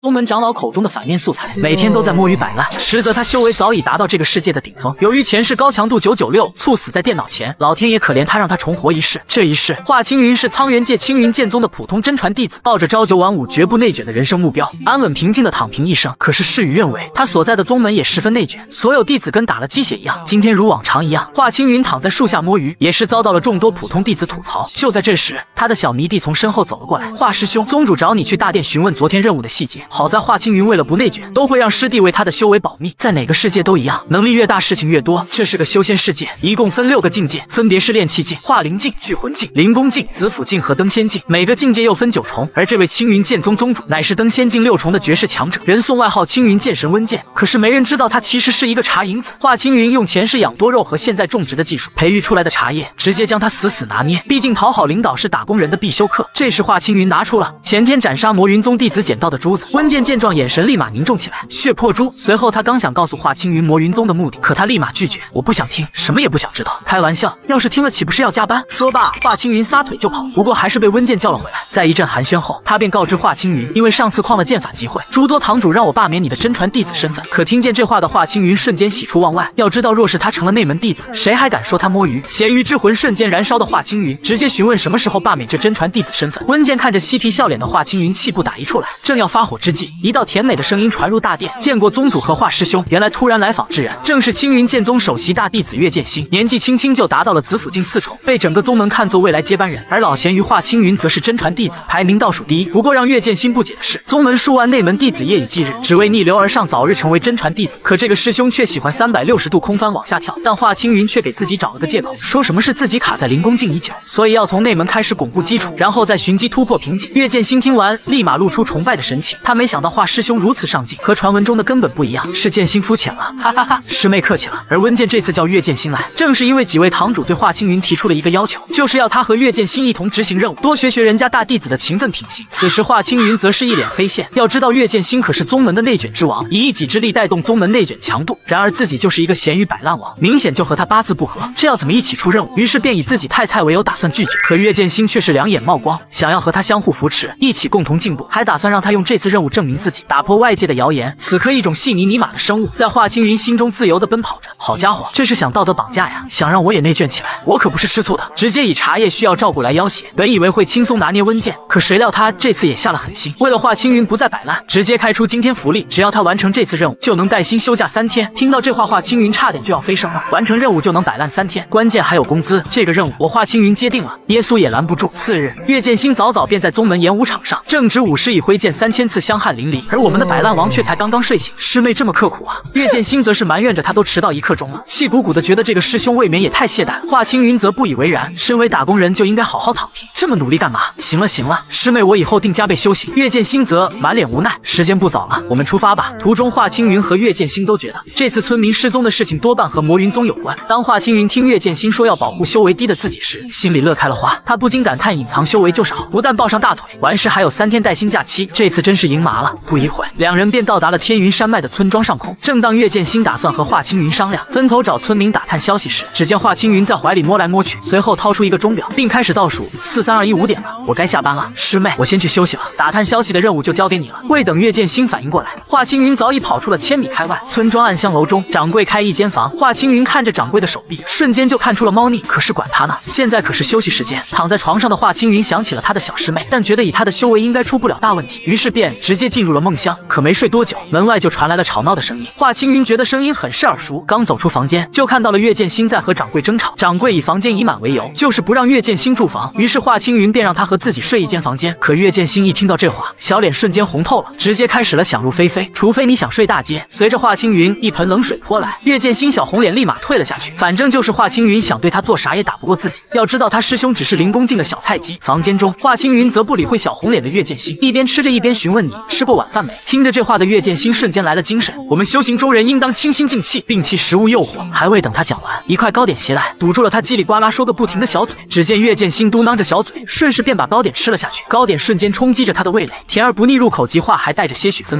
宗门长老口中的反面素材，每天都在摸鱼摆烂，实则他修为早已达到这个世界的顶峰。由于前世高强度996猝死在电脑前，老天爷可怜他，让他重活一世。这一世，华青云是苍元界青云剑宗的普通真传弟子，抱着朝九晚五、绝不内卷的人生目标，安稳平静的躺平一生。可是事与愿违，他所在的宗门也十分内卷，所有弟子跟打了鸡血一样。今天如往常一样，华青云躺在树下摸鱼，也是遭到了众多普通弟子吐槽。就在这时，他的小迷弟从身后走了过来：“华师兄，宗主找你去大殿询问昨天任务的细节。”好在华青云为了不内卷，都会让师弟为他的修为保密，在哪个世界都一样，能力越大事情越多。这是个修仙世界，一共分6个境界，分别是炼气境、化灵境、聚魂境、灵宫境、紫府境和登仙境，每个境界又分9重。而这位青云剑宗宗主乃是登仙境6重的绝世强者，人送外号青云剑神温剑。可是没人知道他其实是一个茶银子。华青云用前世养多肉和现在种植的技术培育出来的茶叶，直接将他死死拿捏。毕竟讨好领导是打工人的必修课。这时华青云拿出了前天斩杀魔云宗弟子捡到的珠子，温剑见状眼神立马凝重起来，血破珠。随后他刚想告诉华青云魔云宗的目的，可他立马拒绝：“我不想听，什么也不想知道。开玩笑，要是听了岂不是要加班？”说罢，华青云撒腿就跑，不过还是被温剑叫了回来。在一阵寒暄后，他便告知华青云，因为上次旷了剑法机会，诸多堂主让我罢免你的真传弟子身份。可听见这话的华青云瞬间喜出望外，要知道若是他成了内门弟子，谁还敢说他摸鱼？咸鱼之魂瞬间燃烧的华青云直接询问什么时候罢免这真传弟子身份。温剑看着嬉皮笑脸的华青云，气不打一处来，正要发火之际，一道甜美的声音传入大殿：“见过宗主和华师兄。”原来突然来访之人正是青云剑宗首席大弟子岳剑心，年纪轻轻就达到了紫府境4重，被整个宗门看作未来接班人。而老咸鱼华青云则是真传弟子，排名倒数第一。不过让岳剑心不解的是，宗门数万内门弟子夜以继日，只为逆流而上，早日成为真传弟子。可这个师兄却喜欢360度空翻往下跳，但华青云却给自己找了个借口，说什么是自己卡在灵宫境已久，所以要从内门开始巩固基础，然后再寻机突破瓶颈。岳剑心听完，立马露出崇拜的神情。他没想到华师兄如此上进，和传闻中的根本不一样，是剑心肤浅了，哈哈哈！师妹客气了。而温剑这次叫岳剑心来，正是因为几位堂主对华青云提出了一个要求，就是要他和岳剑心一同执行任务，多学学人家大弟子的勤奋品行。此时华青云则是一脸黑线，要知道岳剑心可是宗门的内卷之王，以一己之力带动宗门内卷强度，然而自己就是一个咸鱼摆烂王，明显就和他八字不合，这要怎么一起出任务？于是便以自己太菜为由打算拒绝。可岳剑心却是两眼冒光，想要和他相互扶持，一起共同进步，还打算让他用这次任务证明自己，打破外界的谣言。此刻一种细泥泥马的生物在华青云心中自由地奔跑着。好家伙，这是想道德绑架呀，想让我也内卷起来，我可不是吃醋的，直接以茶叶需要照顾来要挟。本以为会轻松拿捏温剑，可谁料他这次也下了狠心，为了华青云不再摆烂，直接开出惊天福利，只要他完成这次任务就能带薪休假3天。听到这话，华青云差点就要飞升了，完成任务就能摆烂3天，关键还有工资，这个任务我华青云接定了，耶稣也拦不住。次日，岳剑心早早便在宗门演武场上正值武师以挥剑3000次香汗淋漓，而我们的摆烂王却才刚刚睡醒。师妹这么刻苦啊！岳剑心则是埋怨着他都迟到1刻钟了，气鼓鼓的觉得这个师兄未免也太懈怠了。华青云则不以为然，身为打工人就应该好好躺平，这么努力干嘛？行了行了，师妹我以后定加倍修行。岳剑心则满脸无奈，时间不早了，我们出发吧。途中华青云和岳剑心都觉得这次村民失踪的事情多半和魔云宗有关。当华青云听岳剑心说要保护修为低的自己时，心里乐开了花，他不禁感叹隐藏修为就是好，不但抱上大腿，完事还有3天带薪假期，这次真是赢麻了。不一会，两人便到达了天云山脉的村庄上空。正当岳剑心打算和华青云商量分头找村民打探消息时，只见华青云在怀里摸来摸去，随后掏出一个钟表，并开始倒数4、3、2、1， 5点了，我该下班了。师妹，我先去休息了，打探消息的任务就交给你了。未等岳剑心反应过来，华青云早已跑出了1000米开外。村庄暗香楼中，掌柜开一间房，华青云看着掌柜的手臂，瞬间就看出了猫腻。可是管他呢，现在可是休息时间。躺在床上的华青云想起了他的小师妹，但觉得以他的修为应该出不了大问题，于是便直接进入了梦乡。可没睡多久，门外就传来了吵闹的声音。华青云觉得声音很是耳熟，刚走出房间就看到了岳剑心在和掌柜争吵。掌柜以房间已满为由，就是不让岳剑心住房，于是华青云便让他和自己睡一间房间。可岳剑心一听到这话，小脸瞬间红透了，直接开始了想入非非，除非你想睡大街。随着华青云一盆冷水泼来，岳剑心小红脸立马退了下去，反正就是华青云想对他做啥也打不过自己。要知道他师兄只是灵宫境的小菜鸡。房间中，华青云则不理会小红脸的岳剑心，一边吃着一边询问你吃过晚饭没。听着这话的岳剑心瞬间来了精神，我们修行中人应当清心静气，摒弃食物诱惑。还未等他讲完，一块糕点袭来，堵住了他叽里呱啦说个不停的小嘴。只见岳剑心嘟囔着小嘴，顺势便把糕点吃了下去。糕点瞬间冲击着他的味蕾，甜而不腻，入口即化，还带着些许芬芳，如同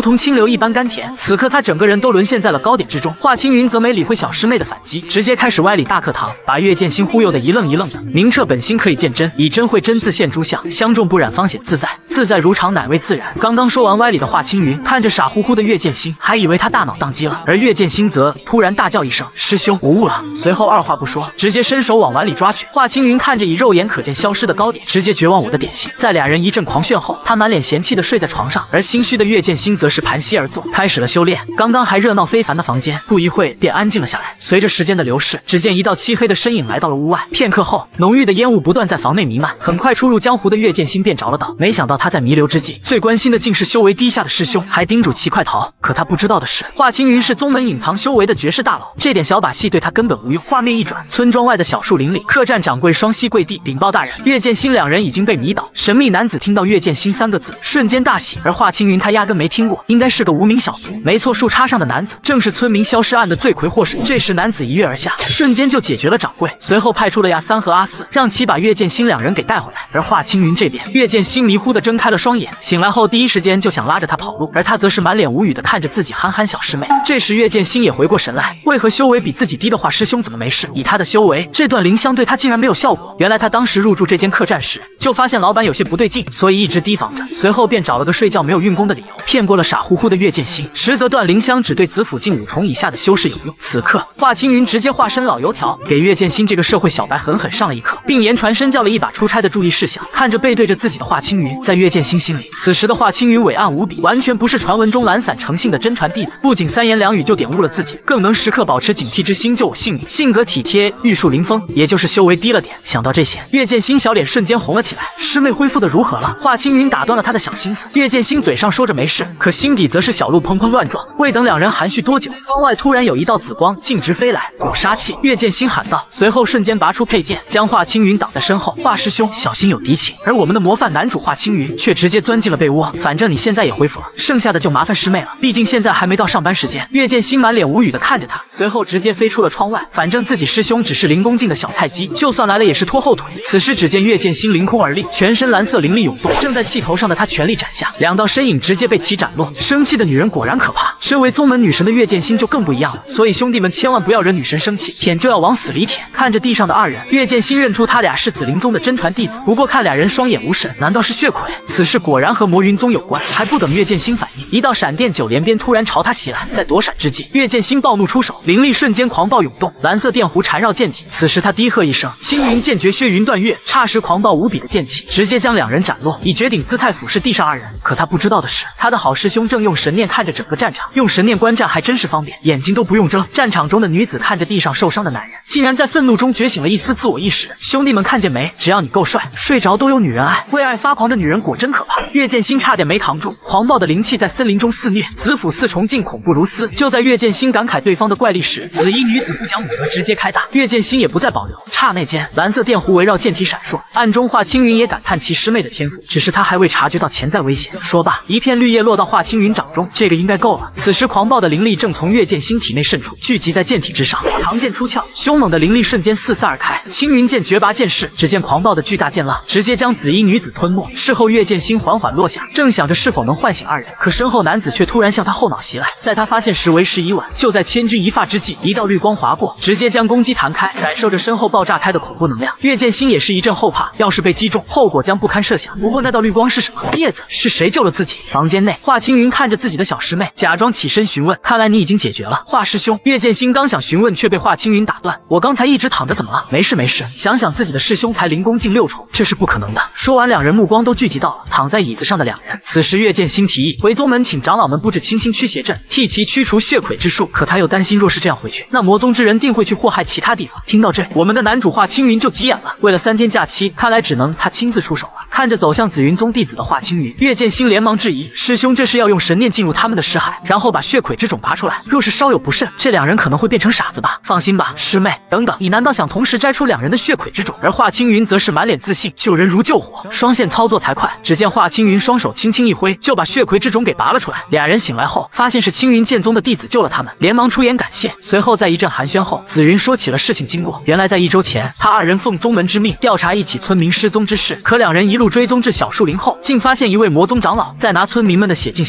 同清流一般甘甜。此刻他整个人都沦陷在了糕点之中。华清云则没理会小师妹的反击，直接开始歪理大课堂，把岳剑心忽悠得一愣一愣的。明澈本心可以见真，以真会真，自现诸相，相中不染，方显自在，自在如常，乃为自然。刚刚说完歪理的华清云看着傻乎乎的岳剑心，还以为他大脑宕机了，而岳剑心则突然大叫一声：“师兄，我悟了！”随后二话不说，直接伸手往碗里抓去。华清云看着以肉眼可见消失的糕点，直接绝望我的点心。在俩人一阵狂炫后，他满脸嫌弃的睡在床上，而心虚的岳剑心则是盘膝而坐，开始了修炼。刚刚还热闹非凡的房间，不一会便安静了下来。随着时间的流逝，只见一道漆黑的身影来到了屋外。片刻后，浓郁的烟雾不断在房内弥漫。很快，初入江湖的岳剑心便着了道。没想到他在弥留之际，最关心的竟是修为低下的师兄，还叮嘱其快逃。可他不知道的是，华清云是宗门隐藏修为的绝世大佬，这点小把戏对他根本无用。画面一转，村庄外的小树林里，客栈掌柜双膝跪地禀报大人，岳剑心两人已经被迷倒。神秘男子听到岳剑心三个字，瞬间大喜。而华清云他压根没听过，应该是个无名小卒。没错，树杈上的男子正是村民消失案的罪魁祸首。这时男子一跃而下，瞬间就解决了掌柜，随后派出了亚三和阿四，让其把岳剑心两人给带回来。而华清云这边，岳剑心迷糊的睁开了双眼，醒来后第一时间就想拉着他跑路，而他则是满脸无语的看着自己憨憨小师妹。这时岳剑心也回过神来，为何修为比自己低的华师兄怎么没事？以他的修为，这段灵香对他竟然没有效果。原来他当时入住这间客栈时，就发现老板有些不对劲，所以一直提防着，随后便找了个睡觉没有运功的理由，骗过了傻乎乎的岳剑心。实则段灵香只对子府近5重以下的修士有用。此刻华清云直接化身老油条，给岳剑心这个社会小白狠狠上了一课，并言传身教了一把出差的注意事项。看着背对着自己的华清云，在岳剑心心里，此时的华清云伟岸无比，完全不是传闻中懒散诚信的真传弟子，不仅3言2语就点悟了自己，更能时刻保持警惕之心救我性命，性格体贴，玉树临风，也就是修为低了点。想到这些，岳剑心小脸瞬间红了起来。师妹恢复的如何了？华清云打断了他的小心思。岳剑心嘴上说着没事，可心底则是小鹿砰砰乱撞。未等两人含蓄多久，窗外突然有一道紫光径直飞来，有杀气。岳剑心喊道，随后瞬间拔出佩剑，将华清云挡在身后。华师兄，小心有敌情。而我们的模范男主华清云却直接钻进了被窝。反正你现在也恢复了，剩下的就麻烦师妹了，毕竟现在还没到上班时间。岳剑心满脸无语的看着他，随后直接飞出了窗外。反正自己师兄只是灵宫境的小菜鸡，就算来了也是拖后腿。此时只见岳剑心凌空而立，全身蓝色灵力涌动，正在气头上的他全力斩下，2道身影直接被其斩落。生气的女人果然可怕，身为宗门女神的岳剑心就更不一样了。所以兄弟们千万不要惹女神生气，舔就要往死里舔。看着地上的2人，岳剑心认出他俩是紫灵宗的真传弟子，不过看俩人双眼无神，难道是血魁？此事果然和魔云宗有关。还不等岳剑心反应，一道闪电9连鞭突然朝他袭来，在躲闪之际，岳剑心暴怒出手，灵力瞬间狂暴涌动，蓝色电弧缠绕剑体。此时他低喝一声，青云剑诀薛云断月，霎时狂暴无比的剑气直接将2人斩落，以绝顶姿态俯视地上2人。可他不知道的是，他的好师兄正用神念看着整个战场，用神念观战还真是方便，眼睛都不用睁。战场中的女子看着地上受伤的男人，竟然在愤怒中觉醒了一丝自我意识。兄弟们看见没？只要你够帅，睡着都有女人爱。为爱发狂的女人果真可怕。岳剑心差点没扛住，狂暴的灵气在森林中肆虐，子府4重境恐怖如斯。就在岳剑心感慨对方的怪力时，紫衣女子不讲武德直接开大，岳剑心也不再保留。刹那间，蓝色电弧围绕剑体闪烁，暗中华清云也感叹其师妹的天赋，只是他还未察觉到潜在危险。说罢，一片绿叶落到华清云掌中，这个应该够了。此时狂暴的灵力正从岳剑心体内渗出，聚集在剑体之上。长剑出鞘，凶猛的灵力瞬间四散而开。青云剑绝拔剑势，只见狂暴的巨大剑浪直接将紫衣女子吞没。事后岳剑心缓缓落下，正想着是否能唤醒2人，可身后男子却突然向他后脑袭来。在他发现时为时已晚，就在千钧一发之际，一道绿光划过，直接将攻击弹开。感受着身后爆炸开的恐怖能量，岳剑心也是一阵后怕，要是被击中，后果将不堪设想。不过那道绿光是什么？叶子是谁救了自己？房间内，华清云看着自己的小师妹，假装起身询问：“看来你已经解决了。”华师兄，岳剑心刚想询问，却被华清云打断：“我刚才一直躺着，怎么了？”没事没事，想想自己的师兄才灵功境6重，这是不可能的。说完，2人目光都聚集到了躺在椅子上的2人。此时岳剑心提议回宗门，请长老们布置清心驱邪阵，替其驱除血魁之术。可他又担心，若是这样回去，那魔宗之人定会去祸害其他地方。听到这，我们的男主华清云就急眼了。为了3天假期，看来只能他亲自出手了。看着走向紫云宗弟子的华清云，岳剑心连忙质疑：“师兄，这是要用神念进入他们的识海，然后把血魁之种拔出来？若是稍有不慎，这2人可能会变成傻子吧？”放心吧，师妹。等等，你难道想同时摘出2人的血魁之种？而华清云则是满脸自信，救人如救火，双线操作才快。只见华清云双手轻轻一挥，就把血魁之种给拔了出来。2人醒来后，发现是青云剑宗的弟子救了他们，连忙出言感谢。随后在一阵寒暄后，紫云说起了事情经过。原来在1周前，他2人奉宗门之命调查一起村民失踪之事，可2人一路追踪至小树林后，竟发现一位魔宗长老在拿村民们的血进行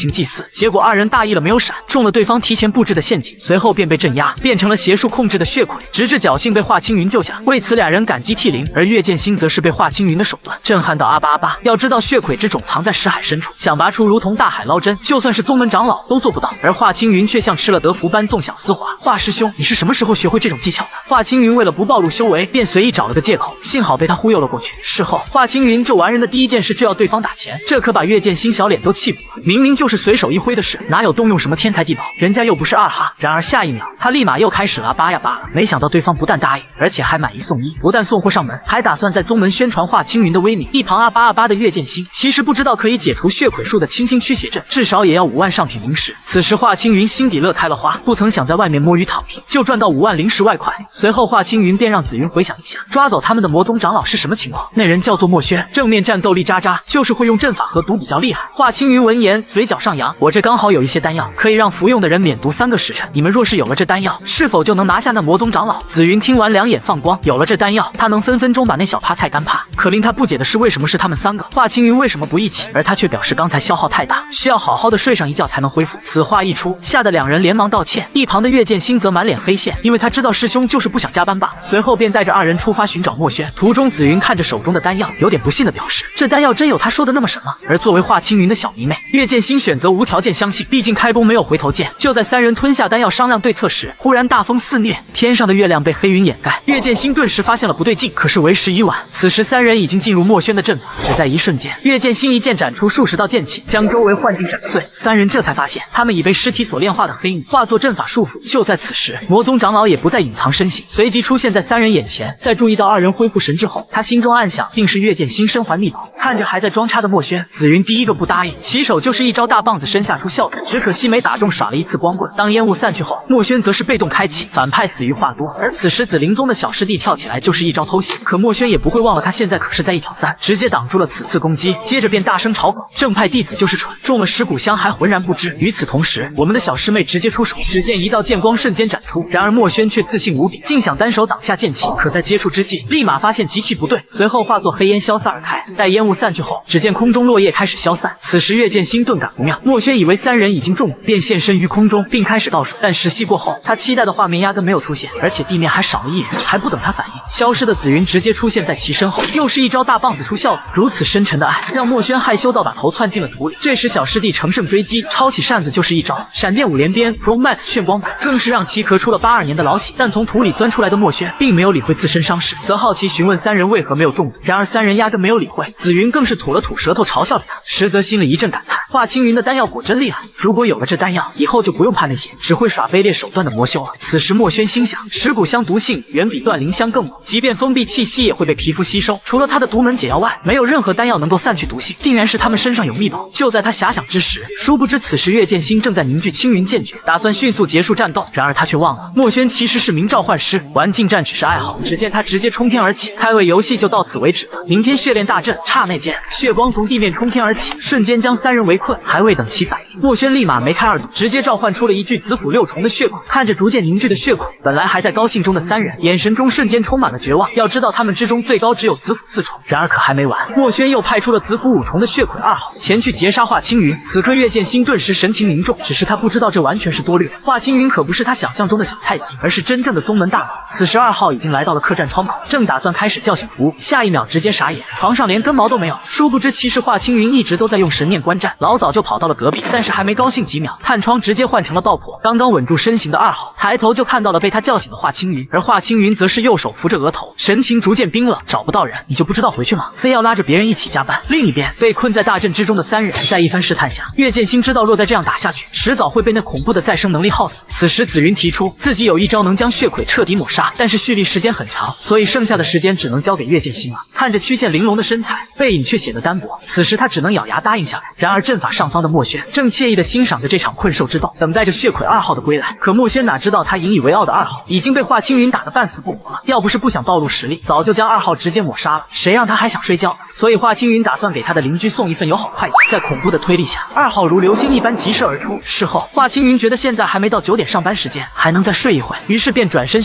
行祭祀，结果二人大意了没有闪，中了对方提前布置的陷阱，随后便被镇压，变成了邪术控制的血鬼，直至侥幸被华青云救下。为此俩人感激涕零，而岳剑星则是被华青云的手段震撼到阿巴阿巴。要知道血鬼之种藏在石海深处，想拔出如同大海捞针，就算是宗门长老都做不到。而华青云却像吃了德福般纵享丝滑。华师兄，你是什么时候学会这种技巧的？华青云为了不暴露修为，便随意找了个借口，幸好被他忽悠了过去。事后华青云救完人的第一件事就要对方打钱，这可把岳剑星小脸都气补了。明明就是随手一挥的事，哪有动用什么天才地宝？人家又不是二哈。然而下一秒，他立马又开始了扒呀扒了。没想到对方不但答应，而且还买一送一，不但送货上门，还打算在宗门宣传华青云的威名。一旁阿巴阿巴的岳剑星其实不知道可以解除血鬼术的清清驱邪阵，至少也要5万上品灵石。此时华青云心底乐开了花，不曾想在外面摸鱼躺平，就赚到5万灵石外快。随后华青云便让紫云回想一下，抓走他们的魔宗长老是什么情况。那人叫做墨轩，正面战斗力渣渣，就是会用阵法和毒比较厉害。华青云闻言嘴角上扬，我这刚好有一些丹药，可以让服用的人免毒3个时辰。你们若是有了这丹药，是否就能拿下那魔宗长老？紫云听完两眼放光，有了这丹药，他能分分钟把那小趴太干趴。可令他不解的是，为什么是他们3个？华青云为什么不一起？而他却表示刚才消耗太大，需要好好的睡上一觉才能恢复。此话一出，吓得两人连忙道歉。一旁的岳剑星则满脸黑线，因为他知道师兄就是不想加班罢了。随后便带着2人出发寻找墨轩。途中紫云看着手中的丹药，有点不信的表示，这丹药真有他说的那么神吗？而作为华青云的小迷妹，岳剑星选择无条件相信，毕竟开弓没有回头箭。就在3人吞下丹药商量对策时，忽然大风肆虐，天上的月亮被黑云掩盖，岳剑星顿时发现了不对劲，可是为时已晚。此时3人已经进入墨轩的阵法，只在一瞬间，岳剑星一剑斩出数十道剑气，将周围幻境斩碎。3人这才发现，他们已被尸体所炼化的黑影化作阵法束缚。就在此时，魔宗长老也不再隐藏身形，随即出现在3人眼前。在注意到2人恢复神之后，他心中暗想，定是岳剑星身怀秘宝。看着还在装叉的墨轩，紫云第一个不答应，起手就是一招大棒子身下出效果，只可惜没打中，耍了一次光棍。当烟雾散去后，墨轩则是被动开启，反派死于话多。而此时紫灵宗的小师弟跳起来就是一招偷袭，可墨轩也不会忘了他现在可是在1挑3，直接挡住了此次攻击，接着便大声嘲讽正派弟子就是蠢，中了尸骨香还浑然不知。与此同时，我们的小师妹直接出手，只见一道剑光瞬间斩出，然而墨轩却自信无比，竟想单手挡下剑气，可在接触之际立马发现极其不对，随后化作黑烟消散而开。待烟雾散去后，只见空中落叶开始消散。此时岳剑星顿感不妙，墨轩以为3人已经中了，便现身于空中并开始倒数，但10息过后，他期待的画面压根没有出现，而且地面还少了1人。还不等他反应，消失的紫云直接出现在其身后，又是一招大棒子出效果。如此深沉的爱让墨轩害羞到把头窜进了土里。这时小师弟乘胜追击，抄起扇子就是一招闪电5连鞭 Pro Max 炫光版，更是让其咳出了82年的老血。但从土里钻出来的墨轩并没有理会自身伤势，则好奇询问3人为何没有中毒。然而3人压根没有理会，紫云更是吐了吐舌头嘲笑着他，实则心里一阵感叹，华青云的丹药果真厉害，如果有了这丹药，以后就不用怕那些只会耍卑劣手段的魔修了。此时墨轩心想，蚀骨香毒性远比断灵香更猛，即便封闭气息也会被皮肤吸收，除了他的独门解药外，没有任何丹药能够散去毒性，定然是他们身上有秘宝。就在他遐想之时，殊不知此时岳剑星正在凝聚青云剑诀，打算迅速结束战斗。然而他却忘了，墨轩其实是名召唤师，玩近战只是爱好。只见他直接冲天而起，开胃游戏就到此为止了。明天血炼大阵，刹那间血光从地面冲天而起，瞬间将3人围困。还未等其反应，墨轩立马梅开2度，直接召唤出了一具子府6重的血鬼。看着逐渐凝聚的血鬼，本来还在高兴中的3人，眼神中瞬间充满了绝望。要知道他们之中最高只有子府4重。然而可还没完，墨轩又派出了子府5重的血鬼2号前去截杀华青云。此刻岳剑星顿时神情凝重，只是他不知道这完全是多虑。华青云可不是他想象中的小菜鸡，而是真正的宗门大佬。此时2号已经来到了客栈窗口，正打算开始叫醒服务，下一秒直接傻眼，床上连根毛都没有。殊不知其实华青云一直都在用神念观战，老早就跑到了隔壁，但是还没高兴几秒，探窗直接换成了爆破。刚刚稳住身形的2号抬头就看到了被他叫醒的华青云，而华青云则是右手扶着额头，神情逐渐冰冷。找不到人你就不知道回去吗？非要拉着别人一起加班。另一边被困在大阵之中的3人，在一番试探下，岳剑星知道若再这样打下去，迟早会被那恐怖的再生能力耗死。此时紫云提出自己有一招能将血鬼彻底抹杀，但是蓄力时间很长，所以剩下的时间只能交给岳剑星了。看着曲线玲珑的身材，背影却显得单薄，此时他只能咬牙答应下来。然而阵法上方的墨轩正惬意地欣赏着这场困兽之斗，等待着血鬼2号的归来。可墨轩哪知道他引以为傲的2号已经被华青云打得半死不活了，要不是不想暴露实力，早就将2号直接抹杀了，谁让他还想睡觉。所以华青云打算给他的邻居送一份友好快递。在恐怖的推力下，2号如流星一般疾射而出。事后华青云觉得现在还没到9点上班时间，还能再睡一会，于是便转身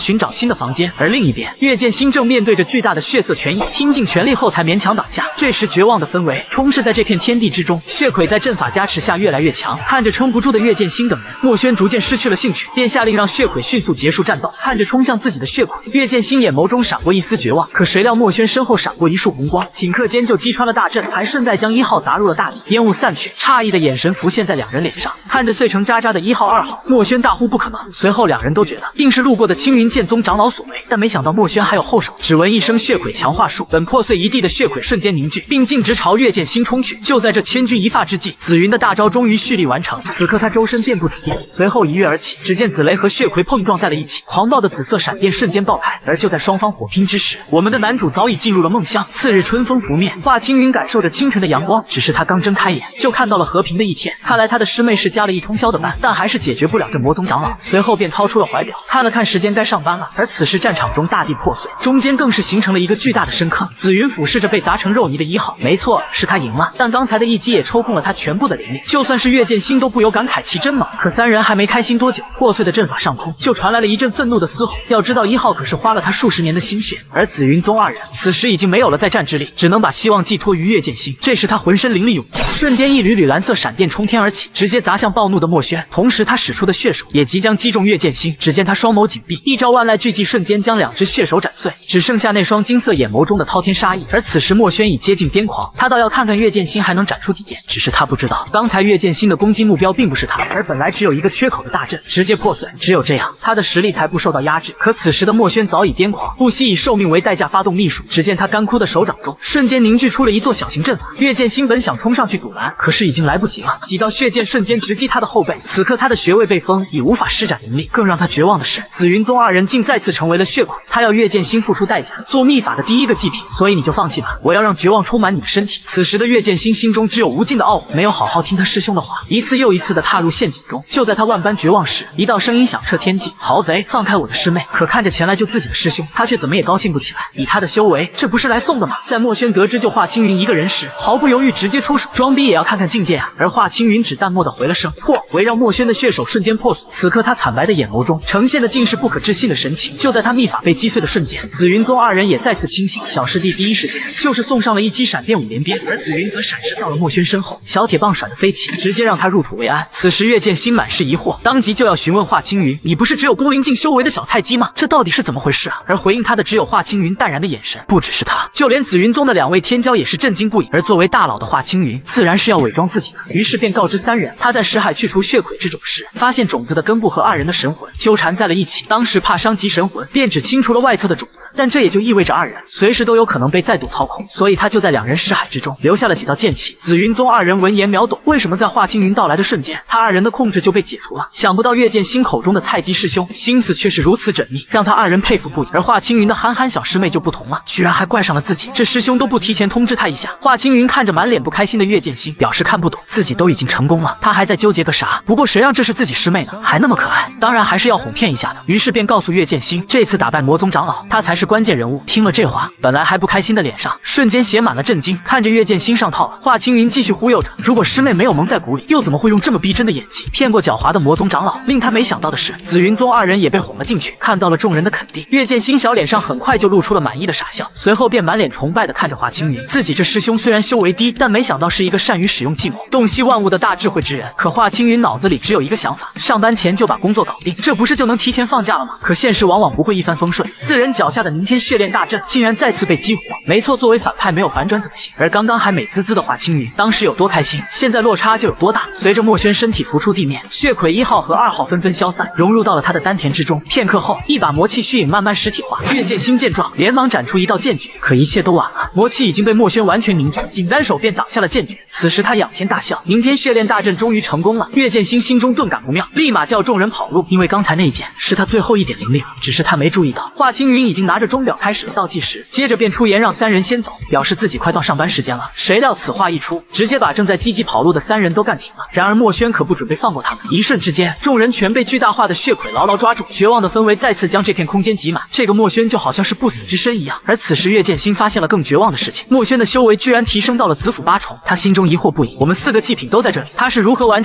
寻找新的房间。而另一边，岳剑心正面对着巨大的血色泉眼，拼尽全力后才勉强挡下。这时，绝望的氛围充斥在这片天地之中，血鬼在阵法加持下越来越强。看着撑不住的岳剑心等人，墨轩逐渐失去了兴趣，便下令让血鬼迅速结束战斗。看着冲向自己的血鬼，岳剑心眼眸中闪过一丝绝望。可谁料墨轩身后闪过一束红光，顷刻间就击穿了大阵，还顺带将1号砸入了大地。烟雾散去，诧异的眼神浮现在两人脸上。看着碎成渣渣的1号、2号，墨轩大呼不可能。随后两人都觉得定是路过的青云剑宗长老所为，但没想到墨轩还有后手。只闻一声血鬼强化术，本破碎一地的血鬼瞬间凝聚，并径直朝岳剑心冲去。就在这千钧一发之际，紫云的大招终于蓄力完成。此刻他周身遍布紫电，随后一跃而起，只见紫雷和血葵碰撞在了一起，狂暴的紫色闪电瞬间爆开。而就在双方火拼之时，我们的男主早已进入了梦乡。次日春风拂面，华青云感受着清纯的阳光，只是他刚睁开眼，就看到了和平的一天。看来他的师妹是加了一通宵的班，但还是解决不了这魔宗长老。随后便掏出了怀表，看了看时间，该上班了。而此时战场中大地破碎，中间更是形成了一个巨大的深坑。紫云俯视着被砸成肉泥的1号，没错，是他赢了，但刚才的一击也抽空了他全部的灵力，就算是岳剑心都不由感慨其真猛。可三人还没开心多久，破碎的阵法上空就传来了一阵愤怒的嘶吼。要知道1号可是花了他数十年的心血，而紫云宗二人此时已经没有了再战之力，只能把希望寄托于岳剑心。这时他浑身灵力涌动，瞬间一缕缕蓝色闪电冲天而起，直接砸向暴怒的墨轩。同时他使出的血手也即将击中岳剑心。只见他双眸紧闭，一招万籁俱寂，瞬间将2只血手斩碎，只剩下那双金色眼眸中的滔天杀意。而此时墨轩已接近癫狂，他倒要看看岳剑心还能斩出几剑。只是他不知道，刚才岳剑心的攻击目标并不是他，而本来只有一个缺口的大阵直接破碎。只有这样，他的实力才不受到压制。可此时的墨轩早已癫狂，不惜以寿命为代价发动秘术。只见他干枯的手掌中瞬间凝聚出了一座小型阵法。岳剑心本想冲上去阻拦，可是已经来不及了，几道血剑瞬间直击他的后背。此刻他的穴位被封，已无法施展灵力。更让他绝望的是，紫云宗二人竟再次成为了血鬼。他要岳剑心付出代价，做秘法的第一个祭品。所以你就放弃吧，我要让绝望充满你的身体。此时的岳剑心心中只有无尽的懊悔，没有好好听他师兄的话，一次又一次的踏入陷阱中。就在他万般绝望时，一道声音响彻天际：曹贼，放开我的师妹！可看着前来救自己的师兄，他却怎么也高兴不起来。以他的修为，这不是来送的吗？在墨轩得知就华青云一个人时，毫不犹豫直接出手，装逼也要看看境界啊！而华青云只淡漠的回了声破，围绕墨轩的血手瞬间破碎。此刻他惨白的眼眸中呈现的竟是不可置信的神情。就在他秘法被击碎的瞬间，紫云宗二人也再次清醒。小师弟第一时间就是送上了一击闪电5连鞭，而紫云则闪身到了墨轩身后，小铁棒甩得飞起，直接让他入土为安。此时岳剑心满是疑惑，当即就要询问华青云：“你不是只有孤灵境修为的小菜鸡吗？这到底是怎么回事啊？”而回应他的只有华青云淡然的眼神。不只是他，就连紫云宗的2位天骄也是震惊不已。而作为大佬的华青云，自然是要伪装自己的，于是便告知三人，他在识海去除血鬼之种时，发现种子的根部和二人的神魂纠缠在了一起。当时怕伤及神魂，便只清除了外侧的种子，但这也就意味着二人随时都有可能被再度操控，所以他就在2人识海之中留下了几道剑气。紫云宗二人闻言秒懂，为什么在华青云到来的瞬间，他二人的控制就被解除了？想不到岳剑心口中的菜鸡师兄心思却是如此缜密，让他二人佩服不已。而华青云的憨憨小师妹就不同了，居然还怪上了自己，这师兄都不提前通知他一下。华青云看着满脸不开心的岳剑心，表示看不懂，自己都已经成功了，他还在纠结个啥？不过谁让这是自己师妹呢，还那么可爱，当然还是要哄骗一下的。于是便告诉岳剑心，这次打败魔宗长老，他才是关键人物。听了这话，本来还不开心的脸上瞬间写满了震惊。看着岳剑心上套了，华青云继续忽悠着，如果师妹没有蒙在鼓里，又怎么会用这么逼真的演技骗过狡猾的魔宗长老？令他没想到的是，紫云宗二人也被哄了进去。看到了众人的肯定，岳剑心小脸上很快就露出了满意的傻笑，随后便满脸崇拜的看着华青云。自己这师兄虽然修为低，但没想到是一个善于使用计谋、洞悉万物的大智慧之人。可华青云脑子里只有一个想法，上班前就把工作搞定，这不是就能提前放假了吗？可现实往往不会一帆风顺，4人脚下的凝天血炼大阵竟然再次被激活。没错，作为反派没有反转怎么行？而刚刚还美滋滋的华青云，当时有多开心，现在落差就有多大。随着墨轩身体浮出地面，血魁1号和2号纷纷消散，融入到了他的丹田之中。片刻后，一把魔气虚影慢慢实体化。岳剑心见状，连忙展出一道剑诀，可一切都晚了，魔气已经被墨轩完全凝聚，仅单手便挡下了剑诀。此时他仰天大笑，凝天血炼大阵终于成功了。岳剑心心中顿感不妙，立马叫众人跑路，因为刚才那一剑是他最后一点灵力了。只是他没注意到，华青云已经拿着钟表开始了倒计时，接着便出言让3人先走，表示自己快到上班时间了。谁料此话一出，直接把正在积极跑路的3人都干停了。然而墨轩可不准备放过他们，一瞬之间，众人全被巨大化的血鬼牢牢抓住，绝望的氛围再次将这片空间挤满。这个墨轩就好像是不死之身一样。而此时岳剑心发现了更绝望的事情，墨轩的修为居然提升到了子府8重，他心中疑惑不已。我们4个祭品都在这里，他是如何完成凝天血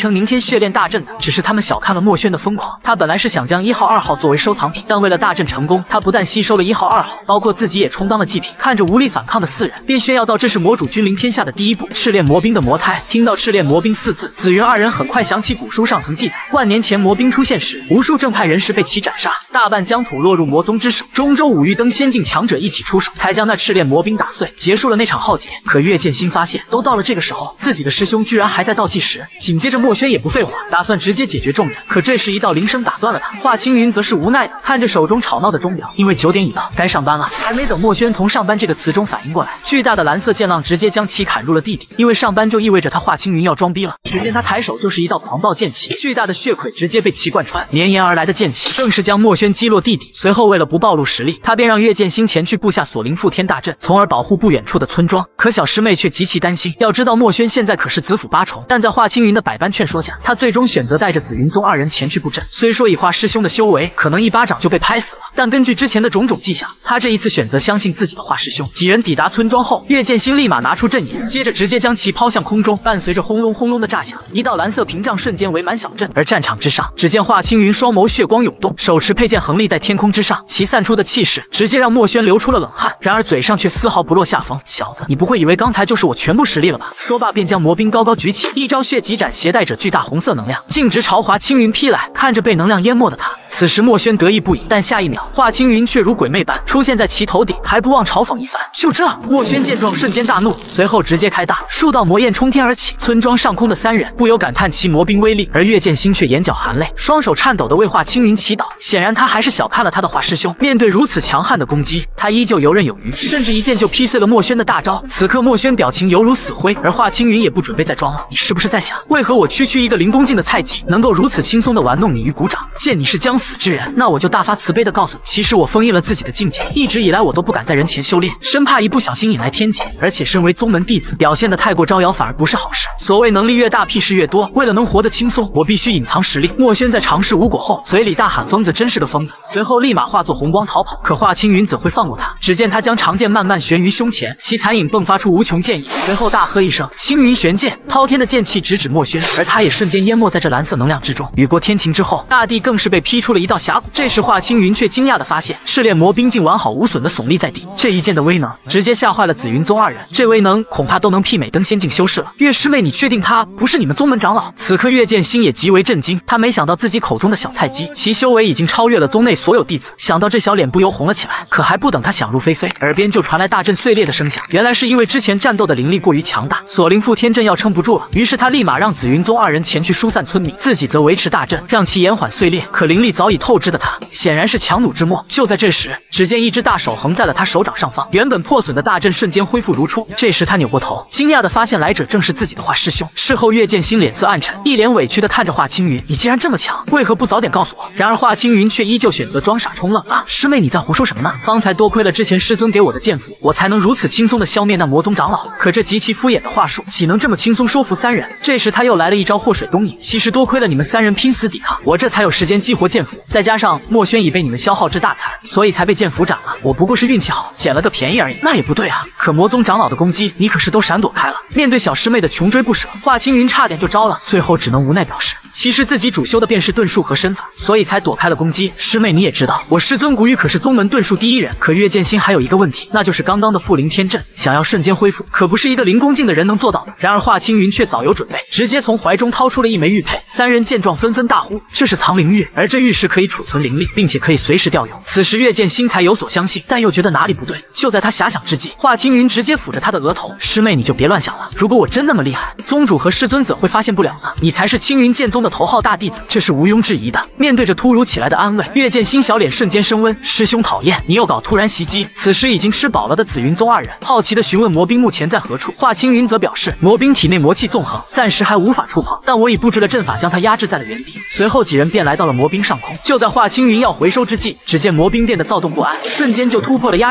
血炼大阵的，只是他们小看了墨轩的疯狂。他本来是想将1号、2号作为收藏品，但为了大阵成功，他不但吸收了1号、2号，包括自己也充当了祭品。看着无力反抗的4人，便炫耀道：“这是魔主君临天下的第一步，赤炼魔兵的魔胎。”听到赤炼魔兵4字，紫云2人很快想起古书上曾记载，万年前魔兵出现时，无数正派人士被其斩杀，大半疆土落入魔宗之手。中州五欲灯先进强者一起出手，才将那赤炼魔兵打碎，结束了那场浩劫。可岳剑心发现，都到了这个时候，自己的师兄居然还在倒计时。紧接着墨轩也不废话，打算直接解决重任。可这时一道铃声打断了他，华青云则是无奈的看着手中吵闹的钟表，因为9点已到，该上班了。还没等墨轩从上班这个词中反应过来，巨大的蓝色剑浪直接将其砍入了地底。因为上班就意味着他华青云要装逼了。只见他抬手就是一道狂暴剑气，巨大的血轨直接被其贯穿，绵延而来的剑气更是将墨轩击落地底。随后为了不暴露实力，他便让岳剑心前去布下锁灵覆天大阵，从而保护不远处的村庄。可小师妹却极其担心，要知道墨轩现在可是子府8重，但在华青云的百般劝说下，他最终选择带着紫云宗2人前去布阵。虽说以华师兄的修为，可能一巴掌就被拍死了，但根据之前的种种迹象，他这一次选择相信自己的华师兄。几人抵达村庄后，岳剑心立马拿出阵眼，接着直接将其抛向空中，伴随着轰隆轰隆的炸响，一道蓝色屏障瞬间围满小镇。而战场之上，只见华青云双眸血光涌动，手持佩剑横立在天空之上，其散出的气势直接让墨轩流出了冷汗，然而嘴上却丝毫不落下风：“小子，你不会以为刚才就是我全部实力了吧？”说罢便将魔兵高高举起，一招血极斩携带着巨大红色能量，径直朝华青云劈来。看着被能量淹没的他，此时墨轩得意不已，但下一秒华青云却如鬼魅般出现在其头顶，还不忘嘲讽一番。就这，墨轩见状瞬间大怒，随后直接开大，数道魔焰冲天而起。村庄上空的3人不由感叹其魔兵威力，而岳剑心却眼角含泪，双手颤抖地为华青云祈祷。显然他还是小看了他的华师兄，面对如此强悍的攻击，他依旧游刃有余，甚至一剑就劈碎了墨轩的大招。此刻墨轩表情犹如死灰，而华青云也不准备再装了。你是不是在想，为何我区区一个灵宫境的菜鸡，能够如此轻松地玩弄你于股掌？见你是将死之人，那我就大发慈悲地告诉你，其实我封印了自己的境界，一直以来我都不敢在人前修炼，生怕一不小心引来天劫。而且身为宗门弟子，表现得太过招摇反而不是好事。所谓能力越大，屁事越多，为了能活得轻松，我必须隐藏实力。墨轩在尝试无果后，嘴里大喊：“疯子，真是个疯子！”随后立马化作红光逃跑。可华青云怎会放过他？只见他将长剑慢慢悬于胸前，其残影迸发出无穷剑意，随后大喝一声：“青云玄剑！”滔天的剑气直指墨轩，而他也瞬间淹没在这蓝色能量之中。雨过天晴之后，大地更是被劈出了一道峡谷。这时华青云却惊讶地发现，赤炼魔兵竟完好无损地耸立在地。这一剑的威能直接吓坏了紫云宗2人，这威能恐怕都能媲美登仙境修士了。岳师妹，你确定他不是你们宗门长老？此刻岳剑心也极为震惊，他没想到自己口中的小菜鸡，其修为已经超越了宗内所有弟子。想到这，小脸不由红了起来。可还不等他想入非非，耳边就传来大阵碎裂的声响。原来是因为之前战斗的灵力过于强大，锁灵覆天阵要撑不住了。于是他立马让紫云宗2人前去疏散村民，自己则维持大阵，让其延缓碎裂。可灵力早已透支的他，显然是强弩之末。就在这时，只见一只大手横在了他手掌上方，原本破损的大阵瞬间恢复如初。这时他扭过头，惊讶地发现来者正是自己的华师兄。事后岳剑心脸色暗沉，一脸委屈地看着华青云：“你既然这么强，为何不早点告诉我？”然而华青云却依旧选择装傻充愣：“啊，师妹你在胡说什么呢？方才多亏了之前师尊给我的剑符，我才能如此轻松地消灭那魔宗长老。可这极其敷衍的话术，岂能这么轻松说服3人？”这时他又来了一招祸水东引：“其实多亏了你们3人拼死抵抗，我这才有时间激活剑符，再加上墨轩已被你们消耗至大残，所以才被剑符斩了。我不过是运气好，捡了个便宜而已。”那也不对啊，可魔宗长老的攻击你可是都闪躲开了。面对小师妹的穷追不舍，华青云差点就招了，最后只能无奈表示，其实自己主修的便是遁术和身法，所以才躲开了攻击。师妹你也知道，我师尊古雨可是宗门遁术第1人。可岳剑心还有一个问题，那就是刚刚的覆灵天阵，想要瞬间恢复，可不是一个灵宫境的人能做到的。然而华青云却早有准备，直接从怀中掏出了一枚玉佩。3人见状纷纷大呼：“这是藏灵玉，而这玉石可以储存灵力，并且可以随时调用。”此时岳剑心才有所相信，但又觉得哪里不对。就在他遐想之际，华青云直接抚着他的额头：“师妹你就别乱想了，如果我真那么厉害，宗主和师尊怎会发现不了呢？你才是青云剑宗的头号大弟子，这是毋庸置疑的。”面对着突如其来的安慰，岳剑心小脸瞬间升温：“师兄讨厌，你又搞突然袭击。”此时已经吃饱了的紫云宗2人好奇地询问魔兵目前在何处。华青云则表示，魔兵体内魔气纵横，暂时还无法触碰，但我已布置了阵法将他压制在了原地。随后几人便来到了魔兵上空。就在华青云要回收之际，只见魔兵变得躁动不安，瞬间就突破了压制阵法，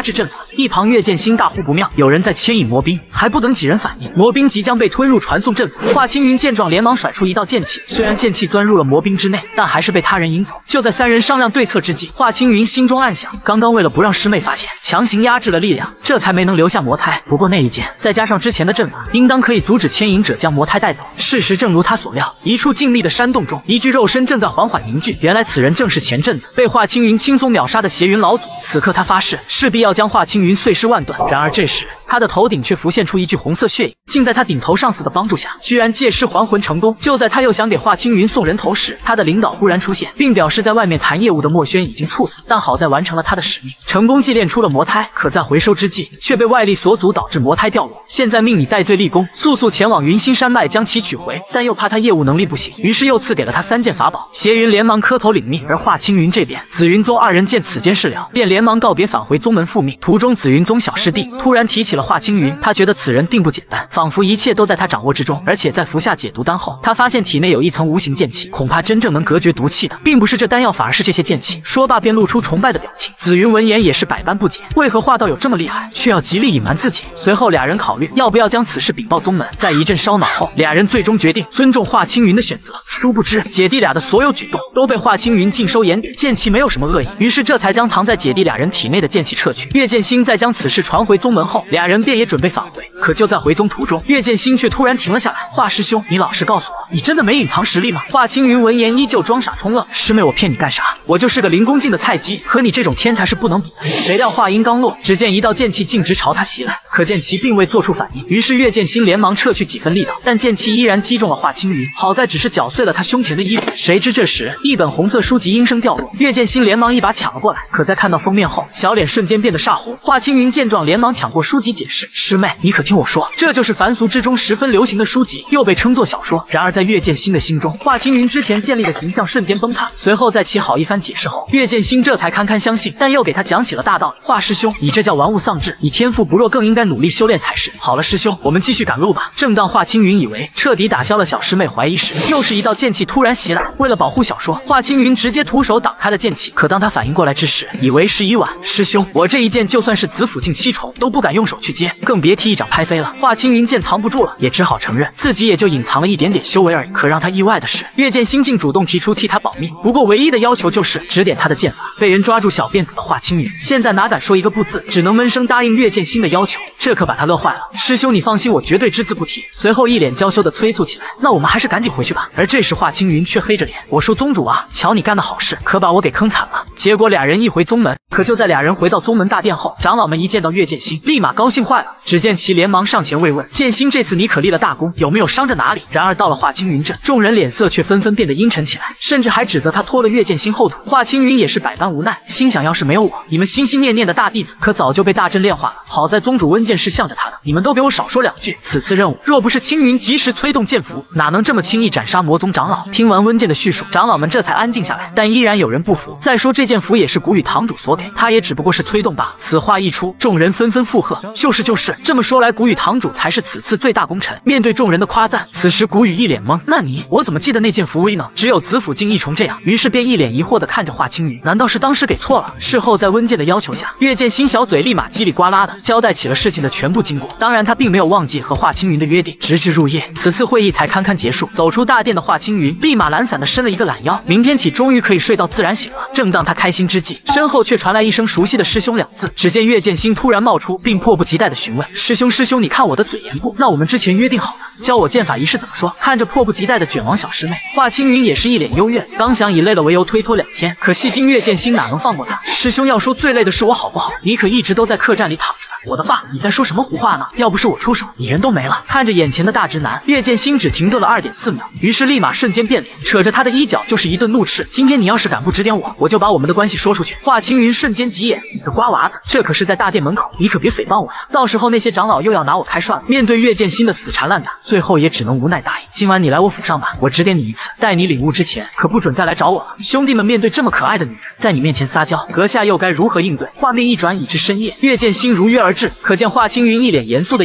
一旁岳剑心大呼不妙，有人在牵引魔兵。还不等几人反应，魔兵即将被吞入传送阵符。华青云见状，连忙甩出一道剑气，虽然剑气钻入了魔兵之内，但还是被他人引走。就在三人商量对策之际，华青云心中暗想，刚刚为了不让师妹发现，强行压制了力量，这才没能留下魔胎。不过那一剑再加上之前的阵法，应当可以阻止牵引者将魔胎带走。事实正如他所料，一处静谧的山洞中，一具肉身正在缓缓凝聚。原来此人正是前阵子被华青云轻松秒杀的邪云老祖。此刻他发誓，势必要将华青云碎尸万段。然而这时，他的头顶却浮现出一具红色血影，竟在他顶头上司的帮助下，居然借尸还魂成功。就在他又想给华青云送人头时，他的领导忽然出现，并表示在外面谈业务的墨轩已经猝死，但好在完成了他的使命，成功祭炼出了魔胎。可在回收之际，却被外力所阻，导致魔胎掉落。现在命你戴罪立功，速速前往云心山脉将其取回。但又怕他业务能力不行，于是又赐给了他3件法宝。邪云连忙磕头领命，而华青云这边，紫云宗2人见此件事了，便连忙告别返回宗门复命。途中，紫云宗小师弟突然提起了华青云，他觉得此人定不简单，仿佛一切都在他掌握之中。而且在服下解毒丹后，他发现体内有一层无形剑气，恐怕真正能隔绝毒气的，并不是这丹药，反而是这些剑气。说罢便露出崇拜的表情。紫云闻言也是百般不解，为何华道有这么厉害，却要极力隐瞒自己？随后俩人考虑要不要将此事禀报宗门。在一阵烧脑后，俩人最终决定尊重华青云的选择。殊不知姐弟俩的所有举动都被华青云尽收眼底，剑气没有什么恶意，于是这才将藏在姐弟俩人体内的剑气撤去。岳剑心在将此事传回宗门后，俩人便也准备返回。可就在回宗途中，岳剑心却突然停了下来。华师兄，你老实告诉我，你真的没隐藏实力吗？华青云闻言依旧装傻充愣，师妹，我骗你干啥？我就是个灵功境的菜鸡，和你这种天才是不能比的。谁料话音刚落，只见一道剑气径直朝他袭来，可见其并未做出反应。于是岳剑心连忙撤去几分力道，但剑气依然击中了华青云，好在只是搅碎了他胸前的衣服。谁知这时一本红色书籍应声掉落，岳剑心连忙一把抢了过来，可在看到封面后，小脸瞬间变得煞红。华青云见状连忙抢过书籍解释，师妹，你可听我说，这就是凡俗之中十分流行的书籍，又被称作小说。然而在岳剑心的心中，华青云之前建立的形象瞬间崩塌。随后在其好一番解释后，岳剑心这才堪堪相信，但又给他讲起了大道理。华师兄，你这叫玩物丧志，你天赋不弱，更应该努力修炼才是。好了师兄，我们继续赶路吧。正当华青云以为彻底打消了小师妹怀疑时，又是一道剑气突然袭来。为了保护小说，华青云直接徒手挡开了剑气。可当他反应过来之时，以为时已晚。师兄，我这一剑就算是紫府境7重都不敢用手去接，更别提一掌拍飞了。华青云见藏不住了，也只好承认自己也就隐藏了一点点修为而已。可让他意外的是，岳剑心竟主动提出替他保密，不过唯一的要求就是指点他的剑法。被人抓住小辫子的华青云现在哪敢说一个不字，只能闷声答应岳剑心的要求，这可把他乐坏了。师兄你放心，我绝对只字不提。随后一脸娇羞的催促起来，那我们还是赶紧回去吧。而这时华青云却黑着脸，我说宗主啊，瞧你干的好事，可把我给坑惨了。结果俩人一回宗门，可就在俩人回到宗门大殿后，长老们一见到岳剑心，立马高兴坏了。只见其连忙上前慰问，剑心这次你可立了大功，有没有伤着哪里？然而到了华青云这，众人脸色却纷纷变得阴沉起来，甚至还指责他拖了岳剑心后腿。华青云也是百般无奈，心想要是没有我，你们心心念念的大弟子可早就被大阵炼化了。好在宗主温剑是向着他的，你们都给我少说2句。此次任务若不是青云及时催动剑符，哪能这么轻易斩杀魔宗长老？听完温剑的叙述，长老们这才安静下来，但依然有人不服。再说这剑符也是古雨堂主所给，他也只不过是催动罢了。此话一出，众人纷纷附和，就是就是，这么说来，古雨堂主才是此次最大功臣。面对众人的夸赞，此时古雨一脸懵，那我怎么记得那剑符威呢？只有紫府境1重这样。于是便一脸疑惑地看着华青云，难道是当时给错了？事后在温剑的要求下，岳剑心小嘴立马叽里呱啦的交代起了事情的全部经过。当然他并没有忘记和华青云的约定，直至入夜，此次会议才堪堪结束。走出大殿的华青云立马懒散地伸了一个懒腰，明天起终于可以睡到自然醒了。正当他开心之际，身后却传来一声熟悉的师兄2字。只见岳剑心突然冒出，并迫不及待地询问，师兄，你看我的嘴严不？那我们之前约定好的教我剑法仪式怎么说？看着迫不及待的卷王小师妹，华青云也是一脸幽怨，刚想以累了为由推脱2天，可戏精岳剑心哪能放过他？师兄要说最累的是我好不好？你可一直都在客栈里躺着。我的发，你在说什么胡话呢？要不是我出手，你人都没了。看着眼前的大直男，岳剑心只停顿了2.4秒，于是立马瞬间变脸，扯着他的衣角就是一顿怒斥。今天你要是敢不指点我，我就把我们的关系说出去。华青云瞬间急眼，你个瓜娃子，这可是在大殿门口，你可别诽谤我呀！到时候那些长老又要拿我开涮了。面对岳剑心的死缠烂打，最后也只能无奈答应。今晚你来我府上吧，我指点你一次，待你领悟之前，可不准再来找我了。兄弟们面对这么可爱的女人，在你面前撒娇，阁下又该如何应对？画面一转，已至深夜，岳剑心如约而至，可见华青云一脸严肃的样子，很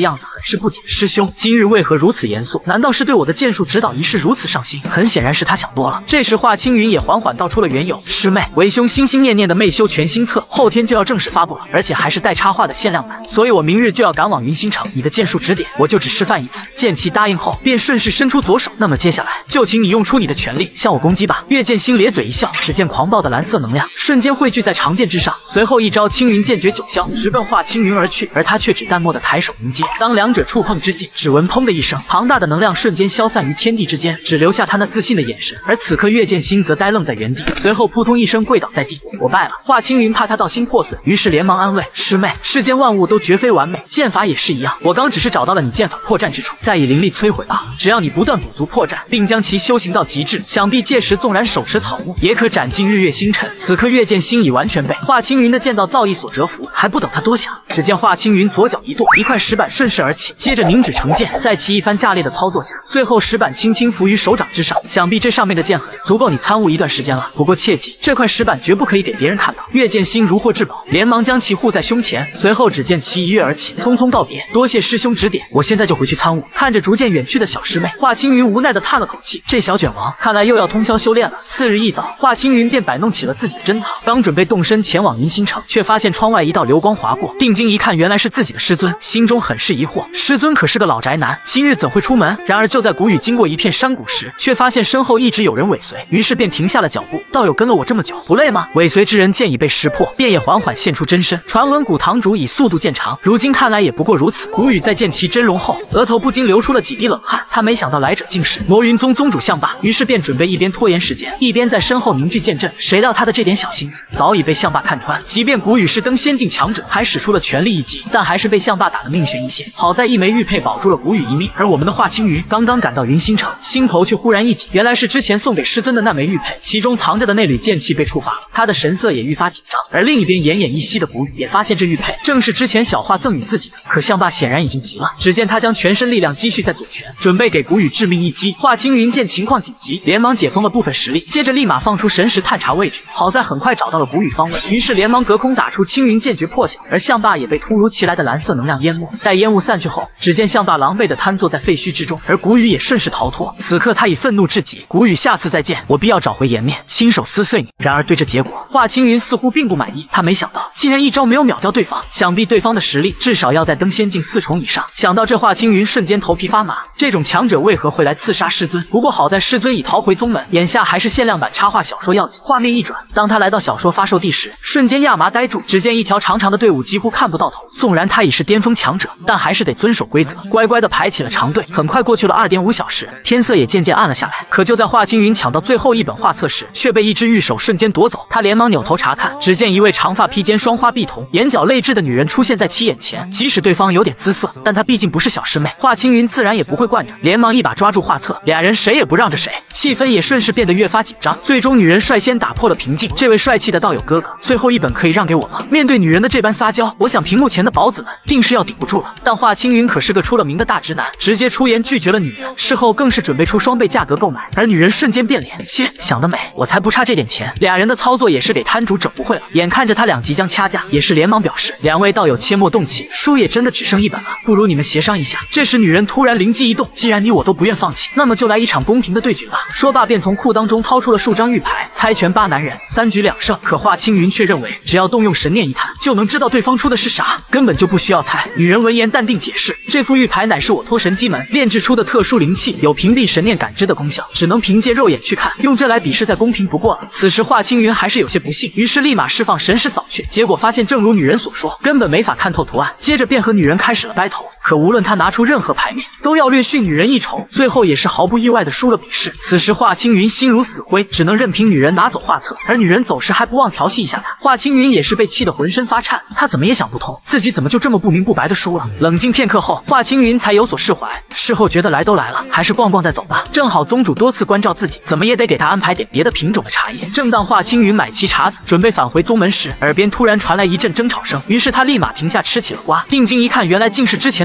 是不解，师兄今日为何如此严肃？难道是对我的剑术指导一事如此上心？很显然是他想多了。这时华青云也缓缓道出了缘由：师妹，为兄心心念念的媚修全新册后天就要正式发布了，而且还是带插画的限量版，所以我明日就要赶往云星城。你的剑术指点，我就只示范一次。见其答应后，便顺势伸出左手。那么接下来就请你用出你的全力向我攻击吧。岳剑心咧嘴一笑，只见狂暴的蓝色能量瞬间汇聚在长剑之上，随后一招青云剑诀九霄直奔华青云而去，而他却只淡漠的抬手迎接。当两者触碰之际，只闻砰的一声，庞大的能量瞬间消散于天地之间，只留下他那自信的眼神。而此刻岳剑心则呆愣在原地，随后扑通一声跪倒在地，我败了。华青云怕他道心破损，于是连忙安慰师妹，世间万物都绝非完美，剑法也是一样，我刚只是找到了你剑法破绽之处，再以灵力摧毁罢了。只要你不断补足破绽，并将其修行到极致，想必届时纵然手持草木，也可斩尽日月星辰。此刻岳剑心已完全被华青云的剑道造诣所折服，还不等他多想，只见华青云左脚一跺，一块石板顺势而起，接着凝指成剑，在其一番炸裂的操作下，最后石板轻轻浮于手掌之上，想必这上面的剑痕足够你参悟一段时间了。不过切记，这块石板绝不可以给别人看到。岳剑心如获至宝，连忙将其护在胸前，随后只见其一跃而起，匆匆道别，多谢师兄指点，我现在就回去参悟。看着逐渐远去的小师妹，华青云无奈地叹了口气，这小卷王看来又要通宵修炼了。次日一早，华青云便摆弄起了自己的珍藏，刚准备动身前往云星城，却发现窗外一道流光划过，定睛一看，原来是自己的师尊，心中很是疑惑，师尊可是个老宅男，今日怎会出门？然而就在谷雨经过一片山谷时，却发现身后一直有人尾随，于是便停下了脚步。道友跟了我这么久，不累吗？尾随之人见已被识破，便也缓缓现出真身。传闻古堂主以速度见长，如今看来也不过如此。谷雨在见其真容后，额头不禁流出了几滴冷汗，他没想到来者竟是魔云宗宗主象霸，于是便准备一边拖延时间，一边在身后凝聚剑阵。谁料他的这点小心思早已被象霸看穿，即便谷雨是登仙境强者，还使出了全力一击，但还是被象霸打得命悬一线。好在一枚玉佩保住了谷雨一命，而我们的华青云刚刚赶到云星城，心头却忽然一紧，原来是之前送给师尊的那枚玉佩，其中藏着的那缕剑气被触发了，他的神色也愈发紧张。而另一边奄奄一息的谷雨也发现这玉佩正是之前小华赠予自己的，可象霸显然已经急了，只见他将全身力量积蓄在左拳，准备给谷雨致命一击。华青云见情况紧急，连忙解封了部分实力，接着立马放出神识探查位置，好在很快找到了谷雨方位，于是连忙隔空打出青云剑诀破晓，而象霸也被突如其来的蓝色能量淹没。待烟雾散去后，只见象霸狼狈地瘫坐在废墟之中，而谷雨也顺势逃脱。此刻他已愤怒至极，谷雨下次再见，我必要找回颜面，亲手撕碎你。然而对这结果，华青云似乎并不满意，他没想到竟然一招没有秒掉对方，想必对方的实力至少要在登仙境4重以上。想到这，华青云瞬间头皮发麻，这种强者为何会来刺杀师尊？不过好在师尊已逃回宗门，眼下还是限量版插画小说要紧。画面一转，当他来到小说发售地时，瞬间亚麻呆住，只见一条长长的队伍几乎看不到头。纵然他已是巅峰强者，但还是得遵守规则，乖乖的排起了长队。很快过去了2.5小时，天色也渐渐暗了下来。可就在华青云抢到最后一本画册时，却被一只玉手瞬间夺走。他连忙扭头查看，只见一位长发披肩、双花碧瞳、眼角泪痣的女人出现在其眼前。即使对方有点姿色，但她毕竟不是小师妹，华青云自然也不会惯着，连忙一把抓住画册，俩人谁也不让着谁，气氛也顺势变得越发紧张。最终女人率先打破了平静，这位帅气的道友哥哥，最后一本可以让给我吗？面对女人的这般撒娇，我想屏幕前的宝子们定是要顶不住了。但华青云可是个出了名的大直男，直接出言拒绝了女人，事后更是准备出双倍价格购买。而女人瞬间变脸，切，想得美，我才不差这点钱。俩人的操作也是给摊主整不会了，眼看着他俩即将掐架，也是连忙表示，两位道友切莫动气，书也真的只剩一本了，不如你们协商一下。这时女人突然灵机一动，既然你我都不愿放弃，那么就来一场公平的对决吧。说罢便从裤裆中掏出了数张玉牌，猜拳8男人3局2胜。可华青云却认为，只要动用神念一探，就能知道对方出的是啥，根本就不需要猜。女人闻言淡定解释，这副玉牌乃是我托神机门炼制出的特殊灵器，有屏蔽神念感知的功效，只能凭借肉眼去看，用这来比试再公平不过了。此时华青云还是有些不信，于是立马释放神识扫去，结果发现正如女人所说，根本没法看透图案。接着便和女人开始了battle，可无论他拿出任何牌面，都要略逊女人一筹，最后也是毫不意外的输了比试。此时华青云心如死灰，只能任凭女人拿走画册，而女人走时还不忘调戏一下他。华青云也是被气得浑身发颤，他怎么也想不通，自己怎么就这么不明不白的输了。冷静片刻后，华青云才有所释怀，事后觉得来都来了，还是逛逛再走吧。正好宗主多次关照自己，怎么也得给他安排点别的品种的茶叶。正当华青云买齐茶子准备返回宗门时，耳边突然传来一阵争吵声，于是他立马停下吃起了瓜，定睛一看，原来竟是之前的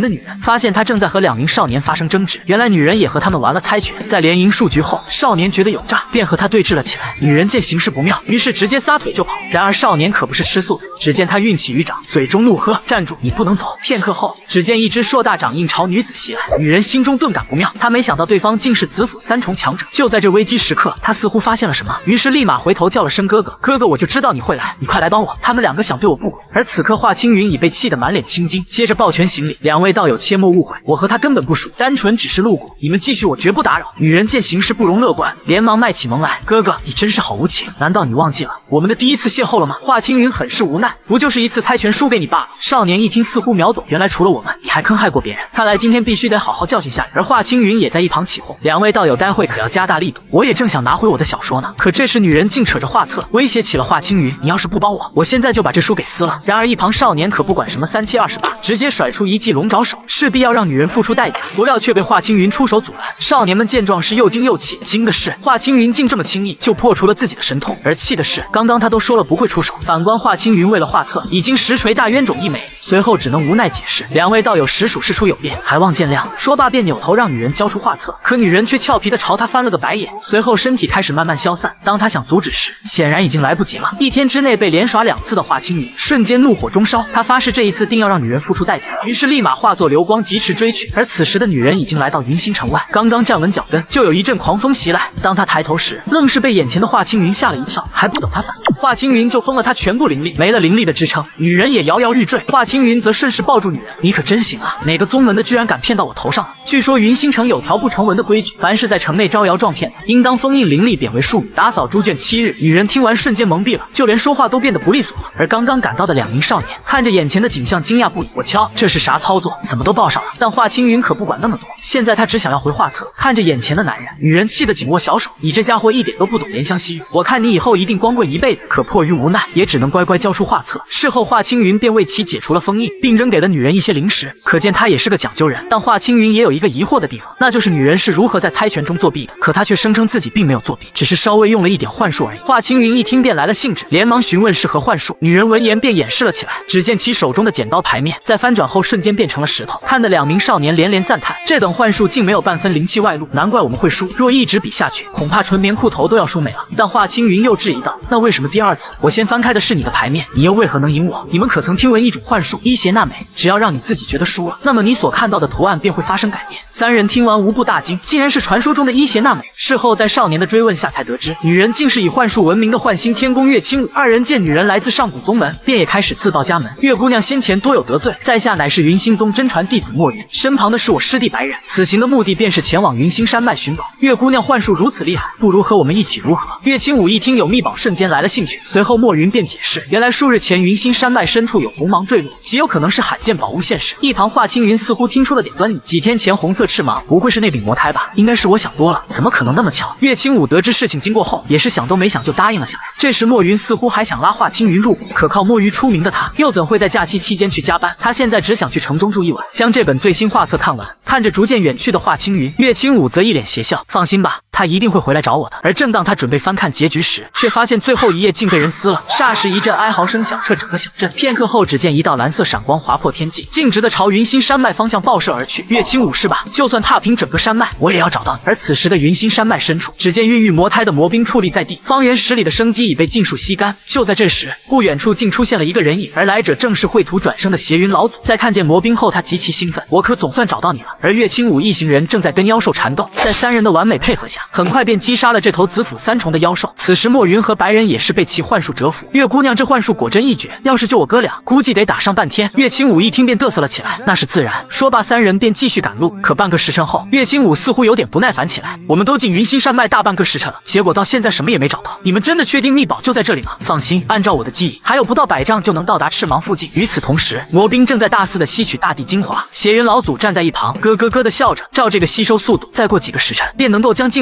女人，发现他正在和2名少年发生争执。原来女人也和他们玩了猜拳，在连赢数局后，少年觉得有诈，便和他对峙了起来。女人见形势不妙，于是直接撒腿就跑。然而少年可不是吃素的，只见他运起鱼掌，嘴中怒喝：“站住，你不能走！”片刻后，只见一只硕大掌印朝女子袭来，女人心中顿感不妙，她没想到对方竟是子府3重强者。就在这危机时刻，她似乎发现了什么，于是立马回头叫了声哥哥。哥哥，我就知道你会来，你快来帮我！他们2个想对我不轨。而此刻华青云已被气得满脸青筋，接着抱拳行礼：“2位道友切莫误会，我和他根本不熟，单纯只是路过，你们继续，我绝不打扰。”女人见形势不容乐观，连忙卖起萌来：“哥哥，你真是好无情，难道你忘记了我们的第一次邂逅了吗？”华青云很是无奈：“不就是一次猜拳输给你罢了。”少年一听似乎秒懂，原来除了我们，你还坑害过别人，看来今天必须得好好教训下你。而华青云也在一旁起哄：“2位道友待会可要加大力度，我也正想拿回我的小说呢。”可这时女人竟扯着画册威胁起了华青云：“你要是不帮我，我现在就把这书给撕了。”然而一旁少年可不管什么3七28，直接甩出一记龙爪手，势必要让女人付出代价，不料却被华青云出手阻拦。少年们见状是又惊又气，惊的是华青云竟这么轻易就破除了自己的神通，而气的是刚刚他都说了不会出手，反观华青云为了画册已经实锤大冤种1枚，随后只能无奈解释：“2位道友实属事出有变，还望见谅。”说罢便扭头让女人交出画册，可女人却俏皮的朝他翻了个白眼，随后身体开始慢慢消散。当他想阻止时，显然已经来不及了。1天之内被连耍2次的华青云瞬间怒火中烧，他发誓这一次定要让女人付出代价，于是立马化作流光疾驰追去。而此时的女人已经来到云星城外，刚刚站稳脚跟，就有一阵狂风袭来。当他抬头时，愣是被眼前的华青云吓了一跳，还不等他反应，华青云就封了他全部灵力，没了灵力的支撑，女人也摇摇欲坠。华青云则顺势抱住女人：“你可真行啊，哪个宗门的居然敢骗到我头上了？”据说云星城有条不成文的规矩，凡是在城内招摇撞骗的，应当封印灵力，贬为庶女，打扫猪圈7日。女人听完瞬间懵逼了，就连说话都变得不利索了。而刚刚赶到的2名少年看着眼前的景象惊讶不已：“我敲，这是啥操作？怎么都报上了？”但华青云可不管那么多，现在他只想要回画册。看着眼前的男人，女人气得紧握小手：“你这家伙一点都不懂怜香惜玉，我看你以后一定光棍一辈子。”可迫于无奈，也只能乖乖交出画册。事后华青云便为其解除了封印，并扔给了女人一些零食，可见他也是个讲究人。但华青云也有一个疑惑的地方，那就是女人是如何在猜拳中作弊的，可她却声称自己并没有作弊，只是稍微用了一点幻术而已。华青云一听便来了兴致，连忙询问是何幻术。女人闻言便掩饰了起来，只见其手中的剪刀牌面在翻转后瞬间变成了石头，看得2名少年连连赞叹：“这等幻术竟没有半分灵气外露，难怪我们会输，若一直比下去，恐怕纯棉裤头都要输没了。”但华青云又质疑道：“那为什么第2次我先翻开的是你的牌面，你又为何能赢我？你们可曾听闻一种幻术伊邪那美？只要让你自己觉得输了，那么你所看到的图案便会发生改变。”3人听完无不大惊，竟然是传说中的伊邪那美。事后在少年的追问下才得知，女人竟是以幻术闻名的幻星天宫岳清武。2人见女人来自上古宗门，便也开始自报家门。岳姑娘先前多有得罪，在下乃是云星宗真传弟子墨云，身旁的是我师弟白人，此行的目的便是前往云星山脉寻宝。岳姑娘幻术如此厉害，不如和我们一起如何？岳清武一听有秘宝，瞬间来了兴趣。随后墨云便解释，原来数日前云星山脉深处有红芒坠落，极有可能是罕见宝物现世。一旁华青云似乎听出了点端倪，几天前红色赤芒不会是那柄魔胎吧？应该是我想多了，怎么可能那么巧？岳清武得知事情经过后，也是想都没想就答应了下来。这时墨云似乎还想拉华青云入股，可靠摸鱼出名的他，又怎会在假期期间去加班？他现在只想去城中住一晚，将这本最新画册看完。看着逐渐远去的华青云，岳清武则一脸邪笑：“放心吧，他一定会回来找我的。”而正当他准备翻看结局时，却发现最后一页竟被人撕了。霎时一阵哀嚎声响彻整个小镇。片刻后，只见一道蓝色闪光划破天际，径直的朝云星山脉方向爆射而去。岳清武是吧？就算踏平整个山脉，我也要找到你。而此时的云星山脉深处，只见孕育魔胎的魔兵矗立在地，方圆10里的生机已被尽数吸干。就在这时，不远处竟出现了一个人影，而来者正是绘图转生的邪云老祖。在看见魔兵后，他极其兴奋：“我可总算找到你了！”而岳清武一行人正在跟妖兽缠斗，在3人的完美配合下，很快便击杀了这头子府3重的妖兽。此时墨云和白人也是被其幻术折服。岳姑娘这幻术果真一绝，要是就我哥俩，估计得打上半天。岳清武一听便嘚瑟了起来：“那是自然。”说罢，3人便继续赶路。可半个时辰后，岳清武似乎有点不耐烦起来：“我们都进云星山脉大半个时辰了，结果到现在什么也没找到，你们真的确定秘宝就在这里吗？”“放心，按照我的记忆，还有不到100丈就能到达赤芒附近。”与此同时，魔兵正在大肆的吸取大地精华。邪云老祖站在一旁咯咯咯的笑着，照这个吸收速度，再过几个时辰便能够将进化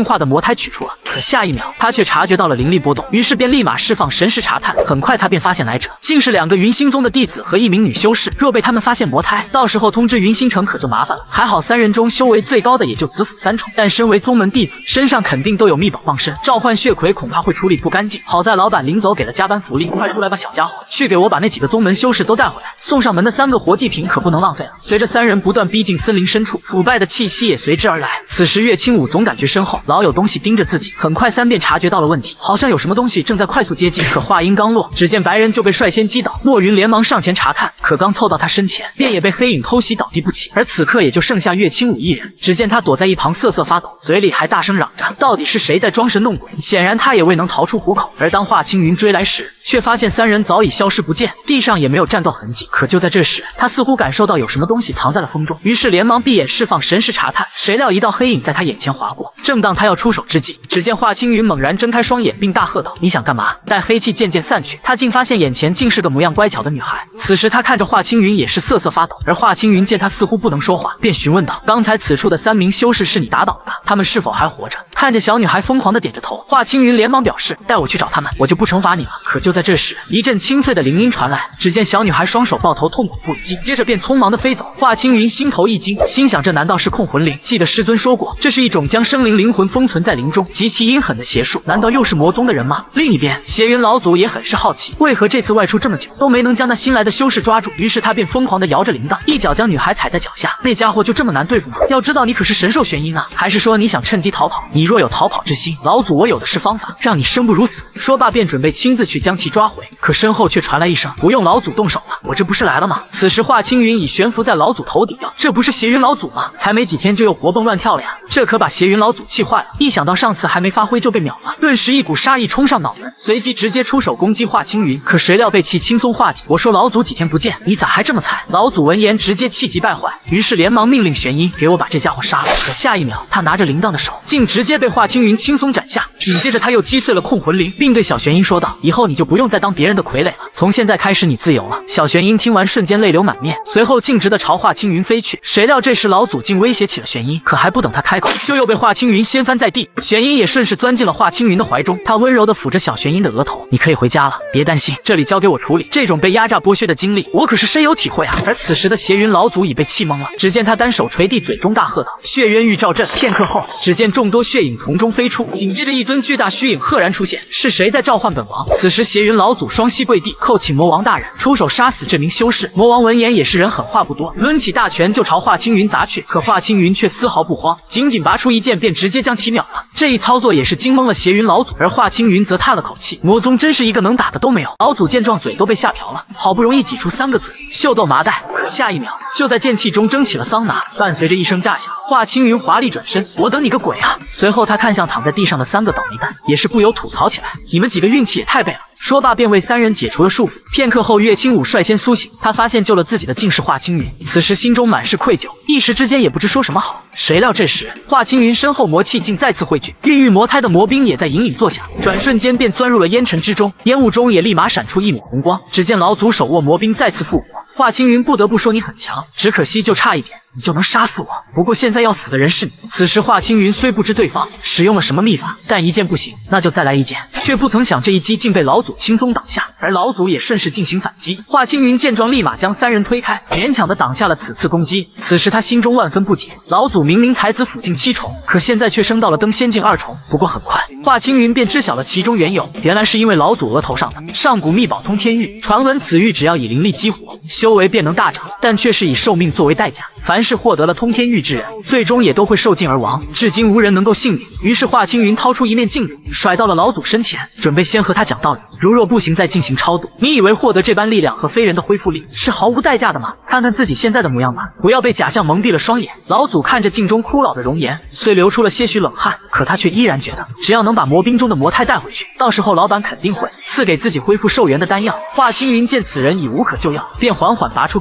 化的魔胎取出了。可下一秒，他却察觉到了灵力波动，于是便立马释放神识查探。很快，他便发现来者竟是2个云星宗的弟子和1名女修士。若被他们发现魔胎，到时候通知云星城可就麻烦了。还好3人中修为最高的也就子府3重，但身为宗门弟子，身上肯定都有秘宝傍身，召唤血魁恐怕会处理不干净。好在老板临走给了加班福利，快出来吧，小家伙，去给我把那几个宗门修士都带回来。送上门的3个活祭品可不能浪费了。随着3人不断逼近森林深处，腐败的气息也随之而来。此时岳清武总感觉身后老有东西盯着自己，很快3便察觉到了问题，好像有什么东西正在快速接近。可话音刚落，只见白人就被率先击倒，莫云连忙上前查看，可刚凑到他身前，便也被黑影偷袭倒地不起。而此刻也就剩下岳清武一人，只见他躲在一旁瑟瑟发抖，嘴里还大声嚷着，到底是谁在装神弄鬼？显然他也未能逃出虎口。而当华青云追来时，却发现3人早已消失不见，地上也没有战斗痕迹。可就在这时，他似乎感受到有什么东西藏在了风中，于是连忙闭眼释放神识查探。谁料一道黑影在他眼前划过，正当他要出手之际，只见华青云猛然睁开双眼，并大喝道：“你想干嘛？”待黑气渐渐散去，他竟发现眼前竟是个模样乖巧的女孩。此时他看着华青云也是瑟瑟发抖，而华青云见他似乎不能说话，便询问道：“刚才此处的3名修士是你打倒的吧？他们是否还活着？”看着小女孩疯狂的点着头，华青云连忙表示：“带我去找他们，我就不惩罚你了。”可就在这时，一阵清脆的铃音传来，只见小女孩双手抱头，痛苦不已，接着便匆忙的飞走。华青云心头一惊，心想这难道是控魂灵？记得师尊说过，这是一种将生灵灵魂封存在灵中极其阴狠的邪术，难道又是魔宗的人吗？另一边，邪云老祖也很是好奇，为何这次外出这么久都没能将那新来的修士抓住？于是他便疯狂的摇着铃铛，一脚将女孩踩在脚下。那家伙就这么难对付吗？要知道你可是神兽玄阴啊！还是说你想趁机逃跑？你若有逃跑之心，老祖我有的是方法，让你生不如死。说罢便准备亲自去将其抓回，可身后却传来一声：“不用老祖动手了，我这不是来了吗？”此时华青云已悬浮在老祖头顶了，这不是邪云老祖吗？才没几天就又活蹦乱跳了呀！这可把邪云老祖气坏了，一想到上次还没发挥就被秒了，顿时一股杀意冲上脑门，随即直接出手攻击华青云。可谁料被其轻松化解。我说老祖几天不见，你咋还这么惨？老祖闻言直接气急败坏，于是连忙命令玄阴给我把这家伙杀了。可下一秒，他拿着铃铛的手竟直接被华青云轻松斩下。紧接着他又击碎了控魂铃，并对小玄阴说道：“以后你就不用再当别人的傀儡了，从现在开始你自由了。”小玄阴听完瞬间泪流满面，随后径直的朝华青云飞去。谁料这时老祖竟威胁起了玄阴，可还不等他开口，就又被华青云掀翻在地。玄阴也顺势钻进了华青云的怀中，他温柔的抚着小玄阴的额头：“你可以回家了，别担心，这里交给我处理。这种被压榨剥削的经历，我可是深有体会啊。”而此时的邪云老祖已被气懵了，只见他单手捶地，嘴中大喝道：“血渊玉照阵！”片刻后，只见众多血影从中飞出，紧接着一尊巨大虚影赫然出现。是谁在召唤本王？此时邪云老祖双膝跪地，叩请魔王大人出手杀死这名修士。魔王闻言也是人狠话不多，抡起大拳就朝华青云砸去。可华青云却丝毫不慌，仅仅拔出一剑便直接将其秒了。这一操作也是惊懵了邪云老祖，而华青云则叹了口气：“魔宗真是一个能打的都没有。”老祖见状嘴都被吓瓢了，好不容易挤出3个字：“秀逗麻袋。”可下一秒，就在剑气中蒸起了桑拿，伴随着一声炸响，华青云华丽转身：“我等你个鬼啊！”随后他看向躺在地上的3个倒霉蛋，也是不由吐槽起来：“你们几个运气也太背了。”说罢便为3人解除了束缚。片刻后，岳清武率先苏醒，他发现救了自己的竟是华青云，此时心中满是愧疚，一时之间也不知说什么好。谁料这时华青云身后魔气竟再次汇聚，孕育魔胎的魔兵也在隐隐作响，转瞬间便钻入了烟尘之中，烟雾中也立马闪出一抹红光。只见老祖手握魔兵再次复活。华青云不得不说你很强，只可惜就差一点，你就能杀死我。不过现在要死的人是你。此时华青云虽不知对方使用了什么秘法，但一剑不行，那就再来一剑，却不曾想这一击竟被老祖轻松挡下，而老祖也顺势进行反击。华青云见状立马将3人推开，勉强的挡下了此次攻击。此时他心中万分不解，老祖明明才子辅境7重，可现在却升到了登仙境2重。不过很快华青云便知晓了其中缘由，原来是因为老祖额头上的上古秘宝通天玉，传闻此玉只要以灵力激活，修为便能大涨，但却是以寿命作为代价，凡是获得了通天玉之人，最终也都会受尽而亡，至今无人能够幸免。于是华青云掏出一面镜子，甩到了老祖身前，准备先和他讲道理，如若不行再进行超度。你以为获得这般力量和非人的恢复力是毫无代价的吗？看看自己现在的模样吧，不要被假象蒙蔽了双眼。老祖看着镜中枯老的容颜，虽流出了些许冷汗，可他却依然觉得，只要能把魔兵中的魔胎带回去，到时候老板肯定会赐给自己恢复寿元的丹药。华青云见此人已无可救药，便缓缓拔出佩剑，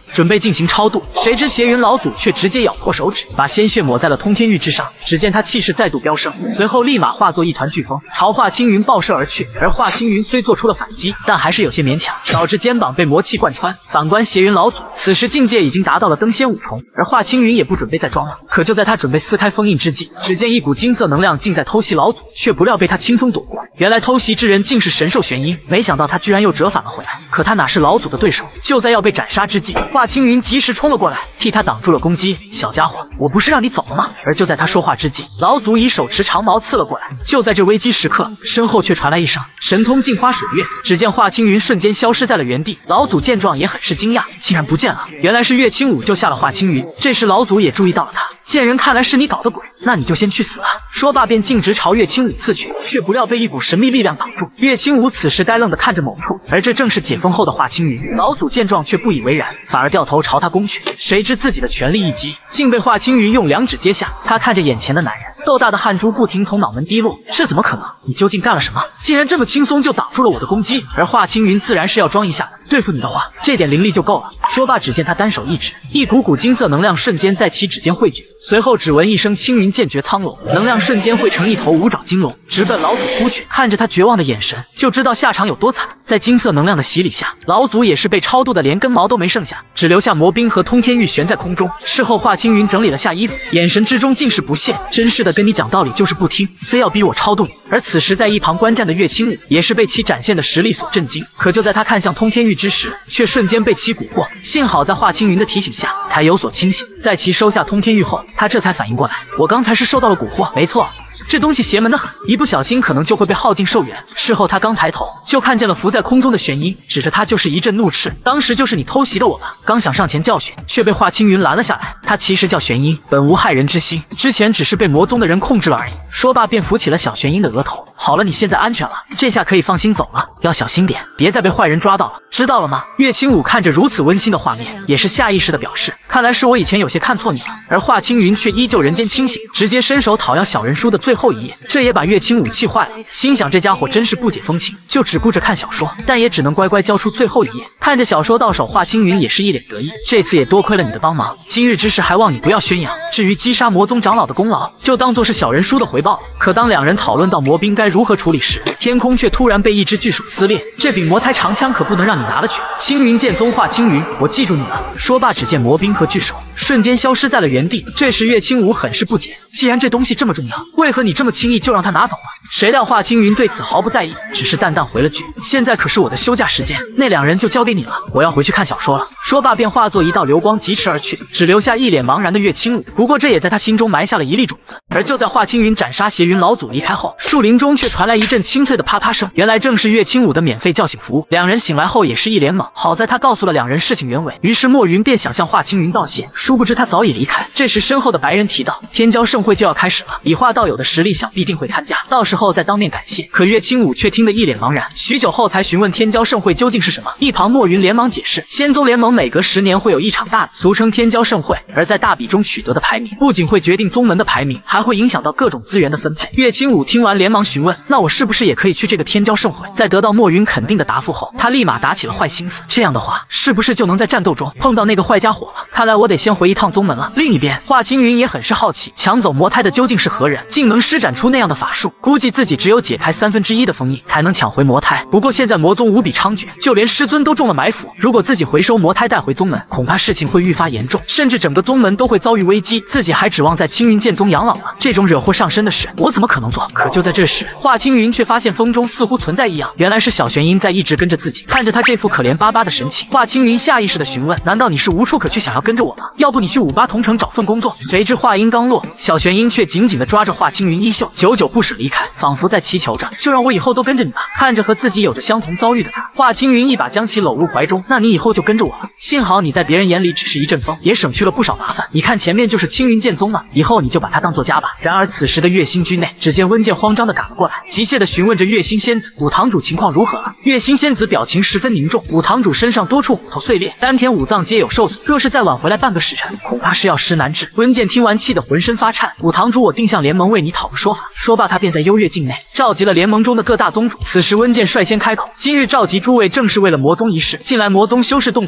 准备进行超度。谁知邪云老祖却直接咬破手指，把鲜血抹在了通天玉之上。只见他气势再度飙升，随后立马化作一团飓风，朝华青云爆射而去。而华青云虽做出了反击，但还是有些勉强，导致肩膀被魔气贯穿。反观邪云老祖，此时境界已经达到了登仙5重，而华青云也不准备再装了。可就在他准备撕开封印之际，只见一股金色能量竟在偷袭老祖，却不料被他轻松躲过。原来偷袭之人竟是神兽玄阴，没想到他居然又折返了回来。可他哪是老祖的对手？就在要被斩杀之际，华青云及时冲了过来，替他挡住了攻击。小家伙，我不是让你走了吗？而就在他说话之际，老祖以手持长矛刺了过来。就在这危机时刻，身后却传来一声神通镜花水月，只见华青云瞬间消失在了原地。老祖见状也很是惊讶，竟然不见了。原来是岳清武救下了华青云。这时老祖也注意到了他，贱人，看来是你搞的鬼，那你就先去死啊！说罢便径直朝岳清武刺去，却不料被一股神秘力量挡住。岳清武此时呆愣地看着某处，而这正是解封后的华青云。老祖见状却不以为然，反而掉头朝他攻去。谁知自己的全力一击，竟被华青云用2指接下。他看着眼前的男人，豆大的汗珠不停从脑门滴落，这怎么可能？你究竟干了什么？竟然这么轻松就挡住了我的攻击？而华青云自然是要装一下的，对付你的话，这点灵力就够了。说罢，只见他单手一指，一股股金色能量瞬间在其指间汇聚，随后只闻一声青云剑绝苍龙，能量瞬间汇成一头5爪金龙，直奔老祖扑去。看着他绝望的眼神，就知道下场有多惨。在金色能量的洗礼下，老祖也是被超度的连根毛都没剩下，只留下魔兵和通天玉悬在空中。事后华青云整理了下衣服，眼神之中尽是不屑，真是的，跟你讲道理就是不听，非要逼我超度你。而此时在一旁观战的岳清武也是被其展现的实力所震惊，可就在他看向通天玉之时，却瞬间被其蛊惑。幸好在华青云的提醒下，才有所清醒。在其收下通天玉后，他这才反应过来，我刚才是受到了蛊惑，没错。这东西邪门的很，一不小心可能就会被耗尽寿元。事后他刚抬头，就看见了浮在空中的玄阴，指着他就是一阵怒斥：“当时就是你偷袭的我吧？”刚想上前教训，却被华青云拦了下来。他其实叫玄阴，本无害人之心，之前只是被魔宗的人控制了而已。说罢便扶起了小玄阴的额头。好了，你现在安全了，这下可以放心走了，要小心点，别再被坏人抓到了，知道了吗？岳清武看着如此温馨的画面，也是下意识的表示：“看来是我以前有些看错你了。”而华青云却依旧人间清醒，直接伸手讨要小人书的最后一页，这也把岳清武气坏了，心想这家伙真是不解风情，就只顾着看小说，但也只能乖乖交出最后一页。看着小说到手，华青云也是一脸得意，这次也多亏了你的帮忙，今日之事还望你不要宣扬，至于击杀魔宗长老的功劳，就当做是小人书的回报了。可当两人讨论到魔兵该如何处理时，天空却突然被一只巨手撕裂，这柄魔胎长枪可不能让你拿了去。青云剑宗华青云，我记住你了。说罢，只见魔兵和巨手瞬间消失在了原地。这时岳清武很是不解，既然这东西这么重要，为何你这么轻易就让他拿走了？谁料华青云对此毫不在意，只是淡淡回了句：“现在可是我的休假时间，那两人就交给你了，我要回去看小说了。”说罢便化作一道流光疾驰而去，只留下一脸茫然的岳清武。不过这也在他心中埋下了一粒种子。而就在华青云斩杀邪云老祖离开后，树林中却传来一阵清脆的啪啪声，原来正是岳清武的免费叫醒服务。两人醒来后也是一脸懵，好在他告诉了两人事情原委，于是莫云便想向华青云道谢，殊不知他早已离开。这时身后的白人提到，天骄盛会就要开始了，以华道友的实力想必定会参加，到时候再当面感谢。可岳清武却听得一脸茫然，许久后才询问天骄盛会究竟是什么。一旁莫云连忙解释，仙宗联盟每隔10年会有一场大比，俗称天骄盛会，而在大比中取得的排名，不仅会决定宗门的排名，还会影响到各种资源的分配。岳清武听完连忙询问，那我是不是也可以去这个天骄盛会？在得到莫云肯定的答复后，他立马打起了坏心思，这样的话是不是就能在战斗中碰到那个坏家伙了？看来我得先回一趟宗门了。另一边华青云也很是好奇，抢走魔胎的究竟是何人，竟能施展出那样的法术，估计自己只有解开1/3的封印才能抢回魔胎。不过现在魔宗无比猖獗，就连师尊都中了埋伏，如果自己回收魔胎带回宗门，恐怕事情会愈发严重，甚至整个宗门都会遭遇危机，自己还指望在青云剑宗养老了，这种惹祸上身的事我怎么可能做？可就在这时，华青云却发现风中似乎存在异样，原来是小玄阴在一直跟着自己。看着他这副可怜巴巴的神情，华青云下意识的询问，难道你是无处可去想要跟着我吗？要不你去58同城找份工作。谁知话音刚落，小玄阴却紧紧地抓着华青云衣袖，久久不舍离开，仿佛在祈求着，就让我以后都跟着你吧。看着和自己有着相同遭遇的他，华青云一把将其搂入怀中，那你以后就跟着我了。幸好你在别人眼里只是一阵风，也省去了不少麻烦。你看前面就是青云剑宗了，以后你就把它当做家吧。然而此时的月星居内，只见温剑慌张地赶了过来，急切地询问着月星仙子，武堂主情况如何了？月星仙子表情十分凝重，武堂主身上多处骨头碎裂，丹田5脏皆有受损，若是再晚回来半个时辰，恐怕是要时难治。温剑听完气得浑身发颤，武堂主我定向联盟为你讨个说法。说罢他便在幽月境内召集了联盟中的各大宗主。此时温剑率先开口，今日召集诸位正是为了魔宗一事，近来魔宗修士动作颇多，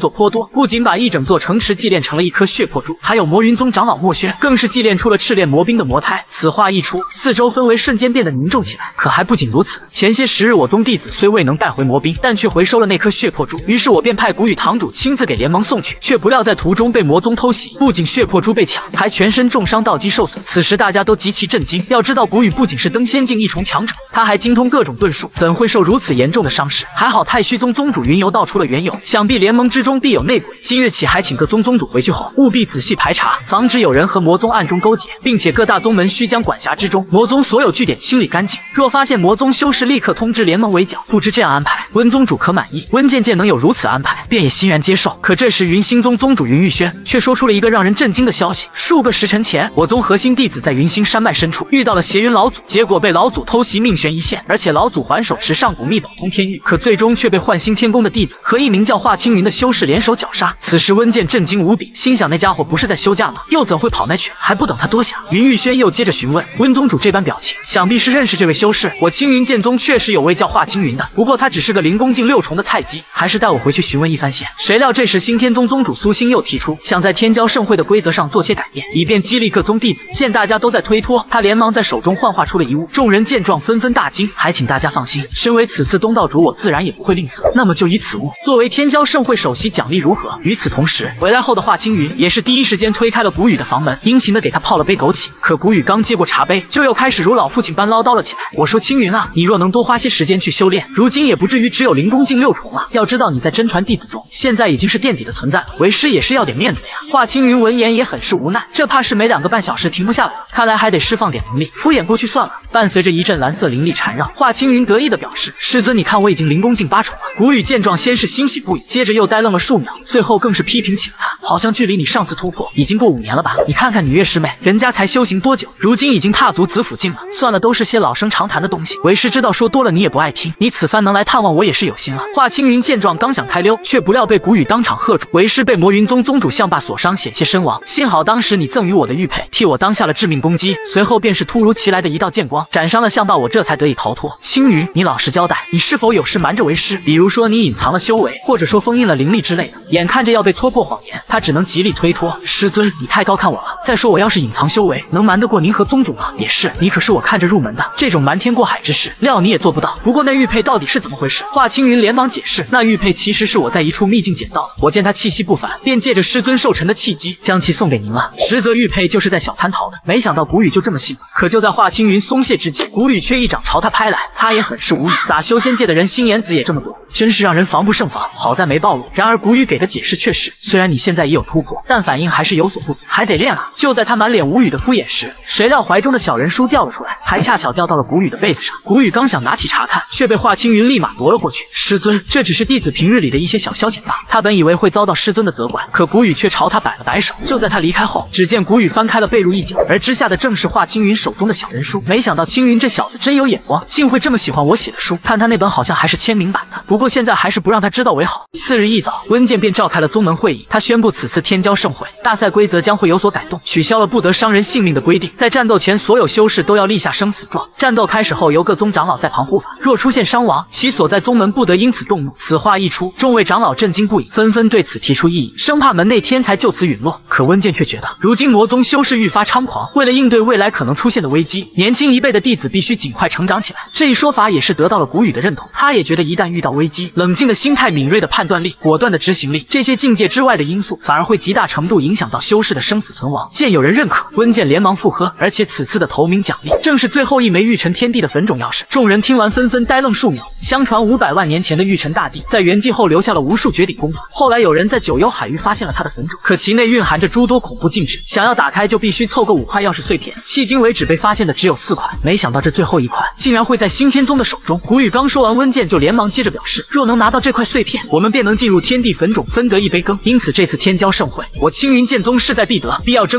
不仅把一整座城池祭炼成了一颗血魄珠，还有魔云宗长老墨轩更是祭炼出了赤炼魔兵的魔胎。此话一出，四周氛围瞬间变得凝重起来。可还不仅如此，前些时日我宗弟子虽未能带回魔兵，但却回收了那颗血魄珠。于是我便派古雨堂主亲自给联盟送去，却不料在途中被魔宗偷袭，不仅血魄珠被抢，还全身重伤，道基受损。此时大家都极其震惊。要知道古雨不仅是登仙境一重强者，他还精通各种遁术，怎会受如此严重的伤势？还好太虚宗宗主云游道出了缘由，想必联盟之中必有内鬼。今日起还请各宗宗主回去后务必仔细排查，防止有人和魔宗暗中勾结，并且各大宗门须将管辖之中魔宗所有据点清理干净。若发现魔宗修士，立刻通知联盟围剿。不知这样安排，温宗主可满意？温渐渐能有如此安排，便也欣然接受。可这时云星宗宗主云玉轩却说出了一个让人震惊的消息：数个时辰前，我宗核心弟子在云星山脉深处遇到了邪云老祖，结果被老祖偷袭，命悬一线。而且老祖还手持上古秘宝通天玉，可最终却被幻星天宫的弟子和一名叫华青云的修士联手绞杀。此时温渐震惊无比，心想那家伙不是在休假吗？又怎会跑那去？还不等他多想，云玉轩又接着询问温宗主这般表情，想必是认识这位修士。我青云剑宗确实有位叫华青云的，不过他只是个灵宫境6重的菜鸡，还是带我回去询问一番先。谁料这时新天宗宗主苏兴又提出想在天骄盛会的规则上做些改变，以便激励各宗弟子。见大家都在推脱，他连忙在手中幻化出了一物。众人见状纷纷大惊，还请大家放心，身为此次东道主，我自然也不会吝啬。那么就以此物作为天骄盛会首席奖励如何？与此同时，回来后的华青云也是第一时间推开了古雨的房门，殷勤的给他泡了杯枸杞。可古雨刚接过茶杯，就又开始如老父亲般唠叨了起来。我说青云啊，你若能多花些时间去修炼，如今也不至于只有灵宫境6重了。要知道你在真传弟子中现在已经是垫底的存在了，为师也是要点面子的呀。华青云闻言也很是无奈，这怕是没2个半小时停不下来了，看来还得释放点灵力，敷衍过去算了。伴随着一阵蓝色灵力缠绕，华青云得意的表示：师尊，你看我已经灵宫境8重了。古雨见状先是欣喜不已，接着又呆愣了数秒，最后更是批评起了他，好像距离你上次突破已经过5年了吧？你看看你月师妹，人家才修行多久，如今已经踏足子府境了。算了，都是些老生常谈的东西，为师知道说多了你也不爱听，你此番能来探望我也是有心了。华青云见状刚想开溜，却不料被古雨当场喝住，为师被魔云宗宗主象霸所伤，险些身亡，幸好当时你赠予我的玉佩替我当下了致命攻击，随后便是突如其来的一道剑光斩伤了象霸，我这才得以逃脱。青云，你老实交代，你是否有事瞒着为师？比如说你隐藏了修为，或者说封印了灵力之类的。眼看着要被戳破谎言，他只能极力推脱。师尊，你太高看我了。再说我要是隐藏修为，能瞒得过您和宗主吗？也是，你可是我看着入门的，这种瞒天过海之事，料你也做不到。不过那玉佩到底是怎么回事？华青云连忙解释，那玉佩其实是我在一处秘境捡到的，我见他气息不凡，便借着师尊授臣的契机，将其送给您了。实则玉佩就是在小滩淘的，没想到古雨就这么信了。可就在华青云松懈之际，古雨却一掌朝他拍来，他也很是无语，咋修仙界的人心眼子也这么多，真是让人防不胜防。好在没暴露。然而古雨给的解释却是，虽然你现在也有突破，但反应还是有所不足，还得练啊。就在他满脸无语的敷衍时，谁料怀中的小人书掉了出来，还恰巧掉到了古雨的被子上。古雨刚想拿起查看，却被华青云立马夺了过去。师尊，这只是弟子平日里的一些小消遣吧。他本以为会遭到师尊的责怪，可古雨却朝他摆了摆手。就在他离开后，只见古雨翻开了被褥一角，而之下的正是华青云手中的小人书。没想到青云这小子真有眼光，竟会这么喜欢我写的书。看他那本好像还是签名版的，不过现在还是不让他知道为好。次日一早，温渐便召开了宗门会议，他宣布此次天骄盛会大赛规则将会有所改动，取消了不得伤人性命的规定，在战斗前所有修士都要立下生死状。战斗开始后，由各宗长老在旁护法，若出现伤亡，其所在宗门不得因此动怒。此话一出，众位长老震惊不已，纷纷对此提出异议，生怕门内天才就此陨落。可温渐却觉得，如今魔宗修士愈发猖狂，为了应对未来可能出现的危机，年轻一辈的弟子必须尽快成长起来。这一说法也是得到了古雨的认同，他也觉得一旦遇到危机，冷静的心态、敏锐的判断力、果断的执行力，这些境界之外的因素反而会极大程度影响到修士的生死存亡。见有人认可，温渐连忙附和，而且此次的头名奖励正是最后一枚玉成天帝的粉种钥匙。众人听完纷纷呆愣数秒。相传500万年前的玉成大帝在圆寂后留下了无数绝顶功法，后来有人在九幽海域发现了他的粉种，可其内蕴含着诸多恐怖禁制，想要打开就必须凑够5块钥匙碎片，迄今为止被发现的只有4块，没想到这最后一块竟然会在新天宗的手中。古雨刚说完，温渐就连忙接着表示，若能拿到这块碎片，我们便能进入天地粉种，分得一杯羹。因此这次天骄盛会，我青云剑宗势在必得，必要争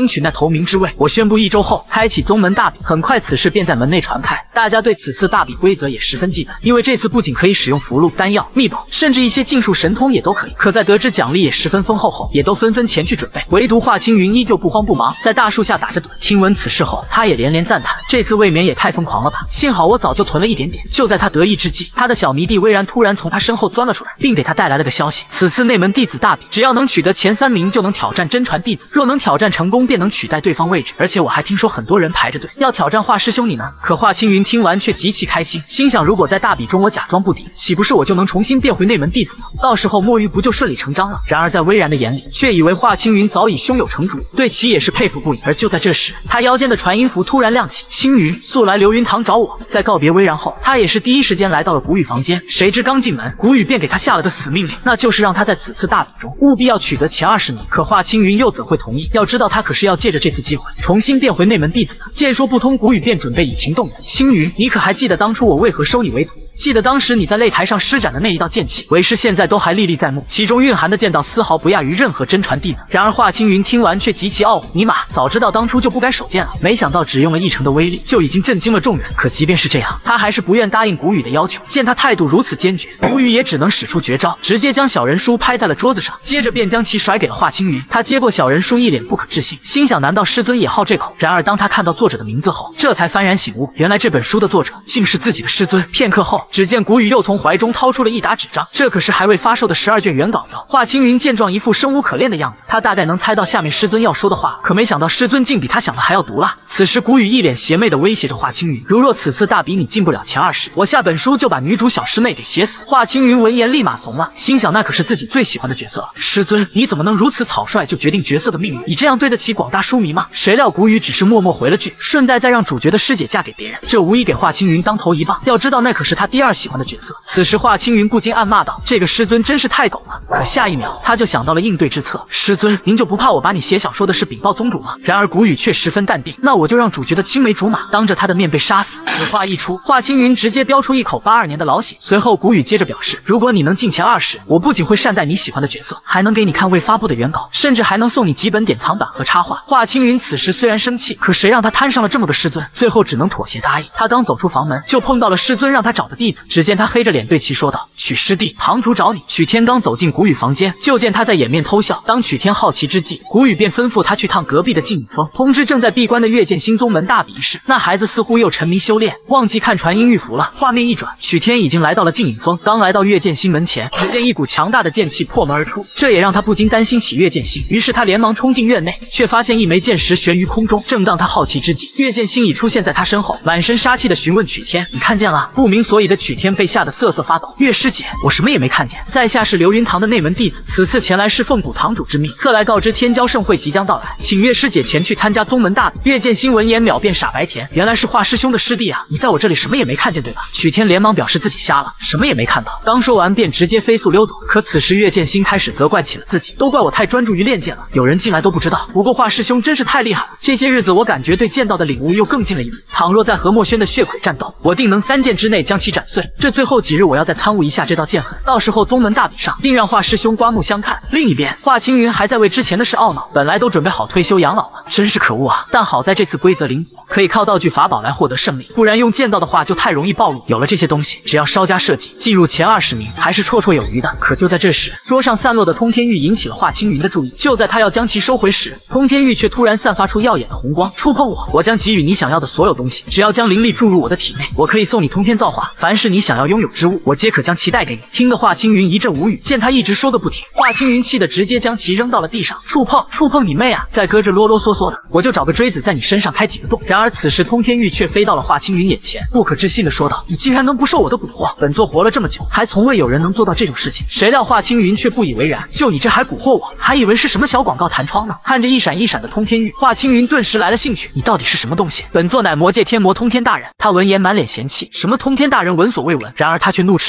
争取那头名之位。我宣布1周后开启宗门大比。很快此事便在门内传开，大家对此次大比规则也十分忌惮，因为这次不仅可以使用符箓、丹药、秘宝，甚至一些禁术神通也都可以。可在得知奖励也十分丰厚后，也都纷纷前去准备。唯独华青云依旧不慌不忙，在大树下打着盹。听闻此事后，他也连连赞叹，这次未免也太疯狂了吧！幸好我早就囤了一点点。就在他得意之际，他的小迷弟微然突然从他身后钻了出来，并给他带来了个消息：此次内门弟子大比，只要能取得前3名，就能挑战真传弟子。若能挑战成功，便能取代对方位置。而且我还听说很多人排着队要挑战华师兄你呢。可华青云听完却极其开心，心想如果在大比中我假装不敌，岂不是我就能重新变回内门弟子呢？到时候摸鱼不就顺理成章了？然而在微然的眼里，却以为华青云早已胸有成竹，对其也是佩服不已。而就在这时，他腰间的传音符突然亮起：青云，速来流云堂找我。在告别微然后，他也是第一时间来到了古雨房间。谁知刚进门，古雨便给他下了个死命令，那就是让他在此次大比中务必要取得前20名。可华青云又怎会同意？要知道他可是要借着这次机会重新变回内门弟子的。见说不通，古雨便准备以情动人。青云，你可还记得当初我为何收你为徒？记得当时你在擂台上施展的那一道剑气，为师现在都还历历在目，其中蕴含的剑道丝毫不亚于任何真传弟子。然而华青云听完却极其懊悔，尼玛，早知道当初就不该手剑了，没想到只用了1成的威力就已经震惊了众人。可即便是这样，他还是不愿答应古雨的要求。见他态度如此坚决，古雨也只能使出绝招，直接将小人书拍在了桌子上，接着便将其甩给了华青云。他接过小人书，一脸不可置信，心想难道师尊也好这口？然而当他看到作者的名字后，这才幡然醒悟，原来这本书的作者竟是自己的师尊。片刻后，只见古雨又从怀中掏出了一沓纸张，这可是还未发售的12卷原稿哟。华青云见状一副生无可恋的样子，他大概能猜到下面师尊要说的话，可没想到师尊竟比他想的还要毒辣。此时古雨一脸邪魅的威胁着华青云，如若此次大比你进不了前20，我下本书就把女主小师妹给写死。华青云闻言立马怂了，心想那可是自己最喜欢的角色了，师尊你怎么能如此草率就决定角色的命运？你这样对得起广大书迷吗？谁料古雨只是默默回了句，顺带再让主角的师姐嫁给别人，这无疑给华青云当头一棒。要知道那可是他第2喜欢的角色。此时华青云不禁暗骂道，这个师尊真是太狗了。可下一秒他就想到了应对之策，师尊您就不怕我把你写小说的事禀报宗主吗？然而古雨却十分淡定，那我就让主角的青梅竹马当着他的面被杀死。此话一出，华青云直接飙出一口82年的老血。随后古雨接着表示，如果你能进前20，我不仅会善待你喜欢的角色，还能给你看未发布的原稿，甚至还能送你几本典藏版和插画。华青云此时虽然生气，可谁让他摊上了这么个师尊，最后只能妥协答应。他刚走出房门，就碰到了师尊让他找的弟子。只见他黑着脸对其说道，曲师弟，堂主找你。曲天刚走进古雨房间，就见他在掩面偷笑。当曲天好奇之际，古雨便吩咐他去趟隔壁的静影峰，通知正在闭关的月剑星宗门大比一事。那孩子似乎又沉迷修炼，忘记看传音玉符了。画面一转，曲天已经来到了静影峰。刚来到月剑星门前，只见一股强大的剑气破门而出，这也让他不禁担心起月剑星。于是他连忙冲进院内，却发现一枚剑石悬于空中。正当他好奇之际，月剑星已出现在他身后，满身杀气的询问曲天：“你看见了？”不明所以的曲天被吓得瑟瑟发抖。月师姐，我什么也没看见。在下是流云堂的内门弟子，此次前来是奉古堂主之命，特来告知天骄盛会即将到来，请月师姐前去参加宗门大比。月剑星闻言秒变傻白甜，原来是华师兄的师弟啊！你在我这里什么也没看见对吧？曲天连忙表示自己瞎了，什么也没看到。刚说完便直接飞速溜走。可此时月剑星开始责怪起了自己，都怪我太专注于练剑了，有人进来都不知道。不过华师兄真是太厉害了，这些日子我感觉对剑道的领悟又更进了一步。倘若在何墨轩的血魁战斗，我定能3剑之内将其斩碎。这最后几日我要再参悟一下这道剑痕，到时候宗门大比上定让华师兄刮目相看。另一边，华青云还在为之前的事懊恼，本来都准备好退休养老了，真是可恶啊！但好在这次规则灵活，可以靠道具法宝来获得胜利，不然用剑道的话就太容易暴露。有了这些东西，只要稍加设计，进入前20名还是绰绰有余的。可就在这时，桌上散落的通天玉引起了华青云的注意。就在他要将其收回时，通天玉却突然散发出耀眼的红光，触碰我，我将给予你想要的所有东西。只要将灵力注入我的体内，我可以送你通天造化，凡是你想要拥有之物，我皆可将其带给你。听得华青云一阵无语，见他一直说个不停，华青云气得直接将其扔到了地上。触碰你妹啊！再搁这啰啰嗦嗦的，我就找个锥子在你身上开几个洞。然而此时通天玉却飞到了华青云眼前，不可置信的说道：“你竟然能不受我的蛊惑！本座活了这么久，还从未有人能做到这种事情。”谁料华青云却不以为然，就你这还蛊惑我，还以为是什么小广告弹窗呢。看着一闪一闪的通天玉，华青云顿时来了兴趣，你到底是什么东西？本座乃魔界天魔通天大人。他闻言满脸嫌弃，什么通天大人闻所未闻。然而他却怒斥道：“黄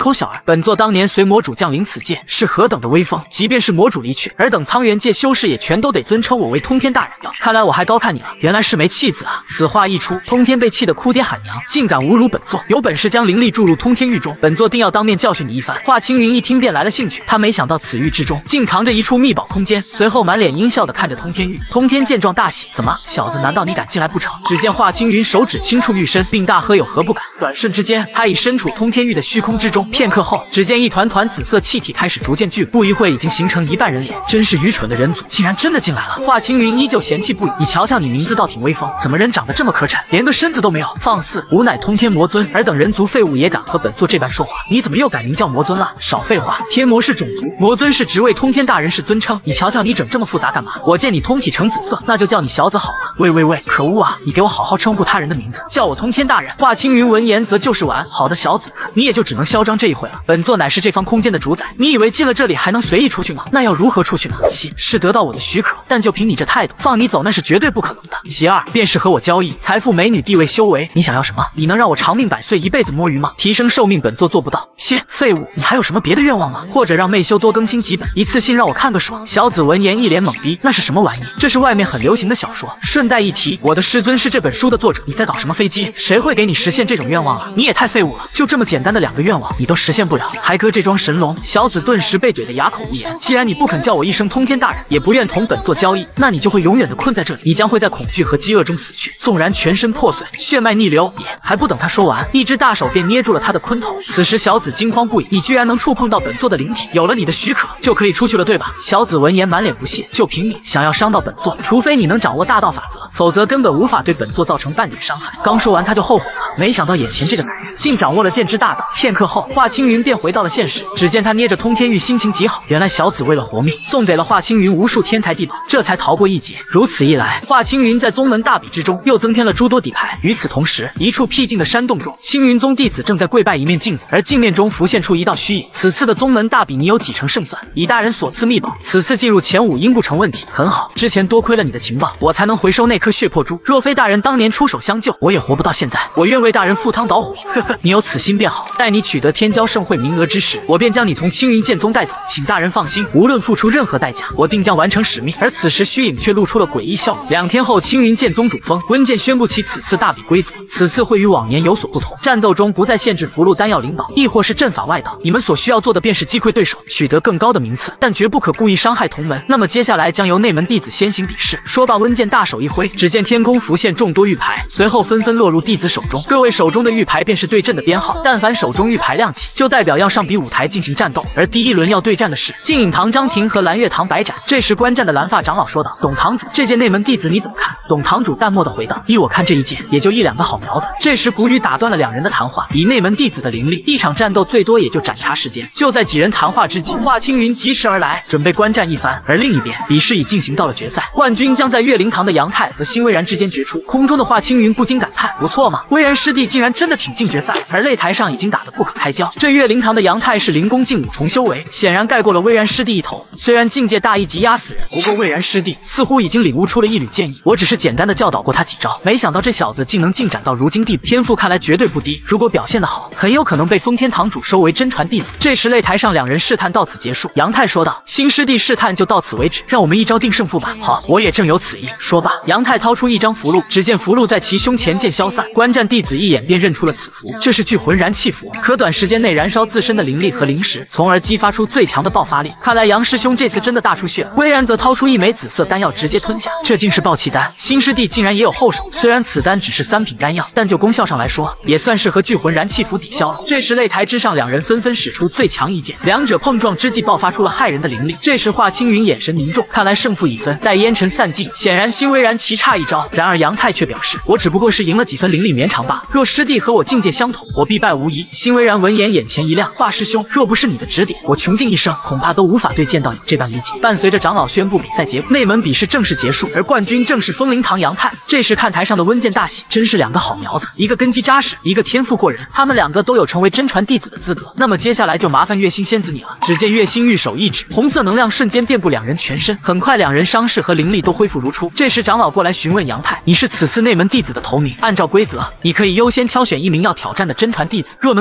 口小儿，本座当年随魔主降临此界，是何等的威风！即便是魔主离去，尔等苍元界修士也全都得尊称我为通天大人的。看来我还高看你了，原来是枚弃子啊！此话一出，通天被气得哭爹喊娘，竟敢侮辱本座，有本事将灵力注入通天狱中，本座定要当面教训你一番。华青云一听便来了兴趣，他没想到此狱之中竟藏着一处秘宝空间，随后满脸阴笑的看着通天狱。通天见状大喜，怎么，小子，难道你敢进来不成？只见华青云手指轻触狱身，并大喝有何不敢。转瞬之间，他已身处通天狱的虚空之中。片刻后，只见一团团紫色气体开始逐渐聚，不一会已经形成一半人脸。真是愚蠢的人族，竟然真的进来了。华青云依旧嫌弃不已，你瞧瞧你名字倒挺威风，怎么人长得这么可碜，连个身子都没有？放肆！吾乃通天魔尊，尔等人族废物也敢和本座这般说话？你怎么又改名叫魔尊了？少废话！天魔是种族，魔尊是职位，通天大人是尊称。你瞧瞧你整这么复杂干嘛？我见你通体呈紫色，那就叫你小子好了。喂，可恶啊！你给我好好称呼他人的名字，叫我通天大人。华青云闻言则就是完。好的小子，你也就只能嚣张这一回了。本座乃是这方空间的主宰，你以为进了这里还能随意出去吗？那要如何出去呢？其是得到我的许可，但就凭你这态度，放你走那是绝对不可能的。其二便是和我交易，财富、美女、地位、修为，你想要什么？你能让我长命百岁，一辈子摸鱼吗？提升寿命，本座做不到。切，废物！你还有什么别的愿望吗？或者让妹修多更新几本，一次性让我看个爽。小子闻言一脸懵逼，那是什么玩意？这是外面很流行的小说。顺带一提，我的师尊是这本书的作者。你在搞什么飞机？谁会给你实现这种愿望啊？你也太废物了！就这么简单的2个愿望，你都实现不了，还搁这桩神龙？小子顿时被怼得哑口无言。既然你不肯叫我一声通天大人，也不愿同本座交易，那你就会永远的困在这里，你将会在恐惧和饥饿中死去，纵然全身破碎，血脉逆流也……还不等他说完，一只大手便捏住了他的鲲头。此时小子惊慌不已，你居然能触碰到本座的灵体，有了你的许可就可以出去了，对吧？小子闻言满脸不屑，就凭你想要伤到本座，除非你能掌握大道法则，否则根本无法对本座造成半点伤害。刚说完他就后悔了，没想到眼前这个男人竟掌握了剑之大道。片刻后，华青云便回到了现实，只见他捏着通天玉，心情极好。原来小子为了活命，送给了华青云无数天才地宝，这才逃过一劫。如此一来，华青云在宗门大比之中又增添了诸多底牌。与此同时，一处僻静的山洞中，青云宗弟子正在跪拜一面镜子，而镜面中浮现出一道虚影。此次的宗门大比，你有几成胜算？以大人所赐秘宝，此次进入前5应不成问题。很好，之前多亏了你的情报，我才能回收那颗血魄珠。若非大人当年出手相救，我也活不到现在。我愿为大人赴汤蹈火。呵呵，你有此心便好。待你取得天骄盛会名额之时，我便将你从青云剑宗带走。请大人放心，无论付出任何代价，我定将完成使命。而此时虚影却露出了诡异笑容。2天后，青云剑宗主峰温剑宣布起此次大比规则，此次会与往年有所不同，战斗中不再限制符箓、丹药、灵宝，亦或是阵法外道。你们所需要做的便是击溃对手，取得更高的名次，但绝不可故意伤害同门。那么接下来将由内门弟子先行比试。说罢，温剑大手一挥，只见天空浮现众多玉牌，随后纷纷落入弟子手中。各位手中的玉牌便是对阵的编号，但凡手中玉牌亮起，就代表要上比武台进行战斗。而第一轮要对战的是净隐堂张庭和蓝月堂白展。这时观战的蓝发长老说道：“董堂主，这届内门弟子你怎么看？”董堂主淡漠的回道：“依我看，这一届也就1、2个好苗子。”这时古语打断了2人的谈话，以内门弟子的灵力，一场战斗最多也就斩茶时间。就在几人谈话之际，华青云疾驰而来，准备观战一番。而另一边，比试已进行到了决赛，冠军将在岳灵堂的杨泰和辛微然之间决出。空中的华青云不禁感叹：不错嘛，微然师弟竟然真的挺进决赛。而擂台上已经打得不可开交，这岳灵堂的杨泰是灵功近5重修为，显然盖过了微然师弟一头。虽然境界大一级压死人，不过微然师弟似乎已经领悟出了一缕剑意。我只是简单的教导过他几招，没想到这小子竟能进展到如今地步，天赋看来绝对不低。如果表现得好，很有可能被封天堂主收为真传弟子。这时擂台上2人试探到此结束。杨泰说道：“新师弟试探就到此为止，让我们一招定胜负吧。”好，我也正有此意。说罢，杨泰掏出一张符箓，只见符箓在其胸前渐消散。观战弟子一眼便认出了此符，这是聚魂燃气符，可短时间内燃烧自身的灵力和灵石，从而激发出最强的爆发力。看来杨师兄这次真的大出血了。微然则掏出一枚紫色丹药直接吞下，这竟是爆气丹。新师弟竟然也有后手，虽然此丹只是3品丹药，但就功效上来说，也算是和聚魂燃气符抵消了。这时擂台之上，2人纷纷使出最强一剑，两者碰撞之际爆发出了骇人的灵力。这时华青云眼神凝重，看来胜负已分。待烟尘散尽，显然辛微然棋差一招。然而杨泰却表示，我只不过是赢了几分灵力绵长罢了，若师弟和我境界相同，我必败无疑。辛微然闻言眼前一亮，华师兄，若不是你的指点，我穷尽一生恐怕都无法对剑道有这般理解。伴随着长老宣布比赛结果，内门比试正式结束，而冠军正是风灵堂杨泰。这时看台上的温剑大喜，真是2个好苗子，一个根基扎实，一个天赋过人，他们2个都有成为真传弟子的资格。那么接下来就麻烦月星仙子你了。只见月星玉手一指，红色能量瞬间遍布2人全身，很快2人伤势和灵力都恢复如初。这时长老过来询问杨泰：“你是此次内门弟子的头名，按照规则，你可以优先挑选1名要挑战的真传弟子，若能击败对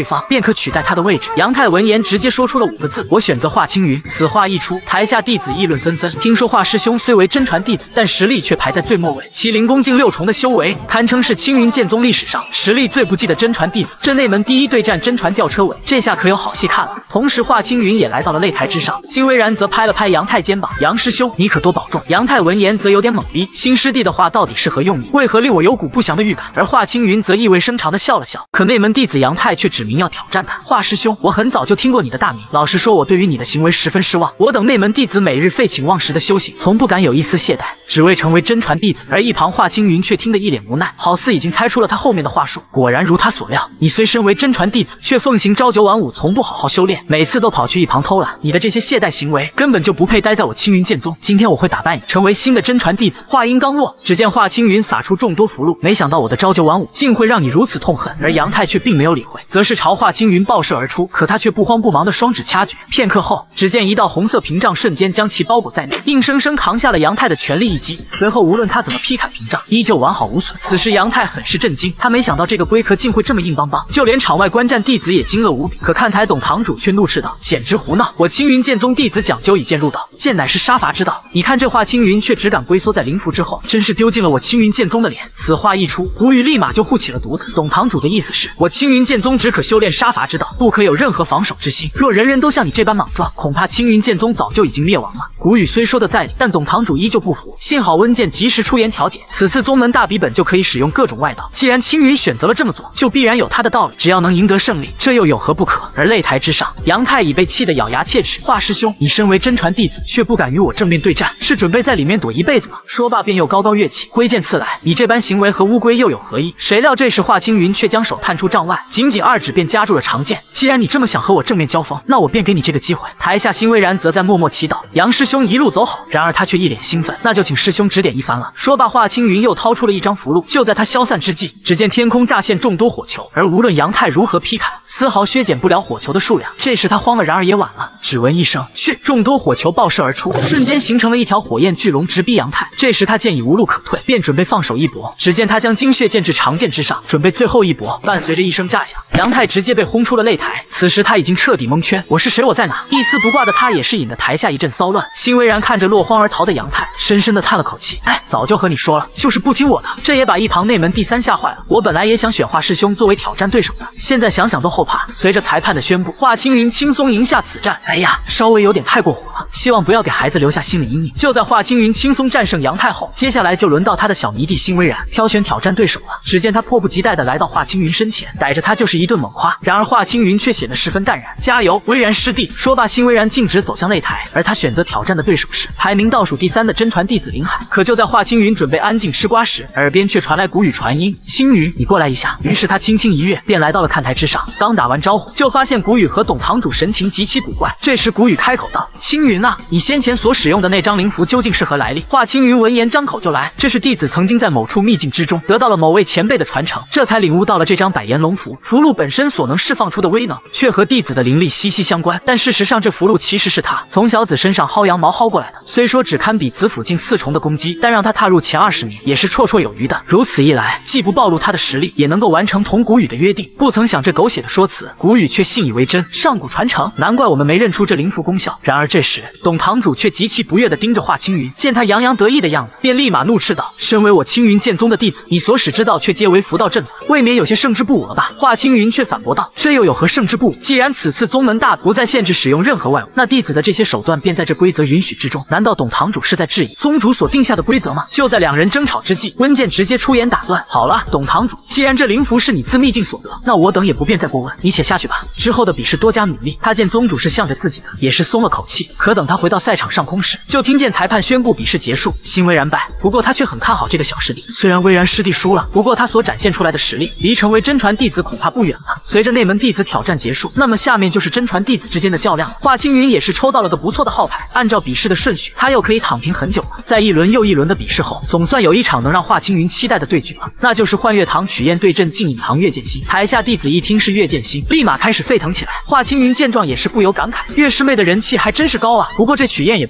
方，便可取代他的位置。杨太闻言直接说出了5个字：我选择华青云。此话一出，台下弟子议论纷纷。听说华师兄虽为真传弟子，但实力却排在最末位，其灵功境6重的修为，堪称是青云剑宗历史上实力最不济的真传弟子。这内门第一对战真传吊车尾，这下可有好戏看了。同时，华青云也来到了擂台之上，辛微然则拍了拍杨太肩膀：杨师兄，你可多保重。杨太闻言则有点懵逼，新师弟的话到底是何用意？为何令我有股不祥的预感？而华青云则意味深长地笑了笑，可内门弟子杨太却指明要挑战他。华师兄，我很早就听过你的大名，老实说，我对于你的行为十分失望。我等内门弟子每日废寝忘食的修行，从不敢有一丝懈怠，只为成为真传弟子。而一旁华青云却听得一脸无奈，好似已经猜出了他后面的话术。果然如他所料，你虽身为真传弟子，却奉行朝九晚五，从不好好修炼，每次都跑去一旁偷懒。你的这些懈怠行为，根本就不配待在我青云剑宗。今天我会打败你，成为新的真传弟子。话音刚落，只见华青云撒出众多符箓，没想到我的朝九晚五竟会让你如此痛恨。而杨太却并没有理会，则是朝华青云爆射而出。可他却不慌不忙的双指掐诀，片刻后，只见一道红色屏障瞬间将其包裹在内，硬生生扛下了杨太的全力一击。随后无论他怎么劈砍屏障，依旧完好无损。此时杨太很是震惊，他没想到这个龟壳竟会这么硬邦邦，就连场外观战弟子也惊愕无比。可看台董堂主却怒斥道：简直胡闹！我青云剑宗弟子讲究以剑入道，剑乃是杀伐之道。你看这华青云却只敢龟缩在灵符之后，真是丢尽了我青云剑宗的脸。此话一出，古语立马就护起了犊子。董堂主的意思是，我青云剑宗只可修炼杀伐之道，不可有任何防守之心。若人人都像你这般莽撞，恐怕青云剑宗早就已经灭亡了。古语虽说的在理，但董堂主依旧不服。幸好温剑及时出言调解，此次宗门大比本就可以使用各种外道。既然青云选择了这么做，就必然有他的道理。只要能赢得胜利，这又有何不可？而擂台之上，杨太已被气得咬牙切齿。华师兄，你身为真传弟子，却不敢与我正面对战，是准备在里面躲一辈子吗？说罢便又高高跃起，挥剑刺来。你这般行为和乌龟又有何异？谁料这时华青云却将手探出帐外，仅仅2指便夹住了长剑。既然你这么想和我正面交锋，那我便给你这个机会。台下辛微然则在默默祈祷，杨师兄一路走好。然而他却一脸兴奋，那就请师兄指点一番了。说罢，华青云又掏出了一张符箓。就在他消散之际，只见天空乍现众多火球，而无论杨太如何劈砍，丝毫削减不了火球的数量。这时他慌了，然而也晚了。只闻一声去，众多火球爆射而出，瞬间形成了一条火焰巨龙，直逼杨太。这时他见已无路可退，便准备放手一搏。只见他将精血剑至长剑之上，准备最后一搏。伴随着一声炸响，杨太直接被轰出了擂台。此时他已经彻底蒙圈，我是谁？我在哪？一丝不挂的他也是引得台下一阵骚乱。辛微然看着落荒而逃的杨太，深深的叹了口气，早就和你说了，就是不听我的。这也把一旁内门第3吓坏了。我本来也想选华师兄作为挑战对手的，现在想想都后怕。随着裁判的宣布，华青云轻松赢下此战。稍微有点太过火了，希望不要给孩子留下心理阴影。就在华青云轻松战胜杨太后，接下来就轮到他的小迷弟辛微然挑选挑战对手了。只见他迫不及待地来到华青云身前，逮着他就是一顿猛夸。然而华青云却显得十分淡然，加油，微然师弟。说罢，辛微然径直走向擂台，而他选择挑战的对手是排名倒数第3的真传弟子林海。可就在华青云准备安静吃瓜时，耳边却传来古语传音：青云，你过来一下。于是他轻轻一跃，便来到了看台之上。刚打完招呼，就发现古语和董堂主神情极其古怪。这时古语开口道：青云啊，你先前所使用的那张灵符究竟是何来历？华青云闻言张口就来：这是弟子曾经在某处秘境之中得到了某位前辈的传承，这才领悟到了这张百炎龙符。符箓本身所能释放出的威能，却和弟子的灵力息息相关。但事实上，这符箓其实是他从小子身上薅羊毛薅过来的。虽说只堪比子府境4重的攻击，但让他踏入前20名也是绰绰有余的。如此一来，既不暴露他的实力，也能够完成同古语的约定。不曾想这狗血的说辞，古语却信以为真。上古传承，难怪我们没认出这灵符功效。然而这时，董堂主却极其不悦地盯着华青云，见他洋洋得意的样子，便立马怒斥道：身为我青云剑宗的弟子，你所使之道却皆为符道阵法，未免有些胜之不武了吧？华青云却反驳道：这又有何胜之不武？既然此次宗门大不再限制使用任何外物，那弟子的这些手段便在这规则允许之中。难道董堂主是在质疑宗主所定下的规则吗？就在两人争吵之际，温剑直接出言打断：好了，董堂主，既然这灵符是你自秘境所得，那我等也不便再过问，你且下去吧。之后的比试多加努力。他见宗主是向着自己的，也是松了口气。可等他回到赛场上空时，就听见裁判宣布比试结束，辛微然败。不过他却很看好这个小师弟，虽然微然师弟输了，不过他所展现出来的实力，离成为真传弟子恐怕不远了。随着内门弟子挑战结束，那么下面就是真传弟子之间的较量了。华青云也是抽到了个不错的号牌，按照比试的顺序，他又可以躺平很久了。在一轮又一轮的比试后，总算有一场能让华青云期待的对决了，那就是幻月堂曲燕对阵静影堂岳剑心。台下弟子一听是岳剑心，立马开始沸腾起来。华青云见状也是不由感慨，岳师妹的人气还真是高啊。不过这曲燕也不简单，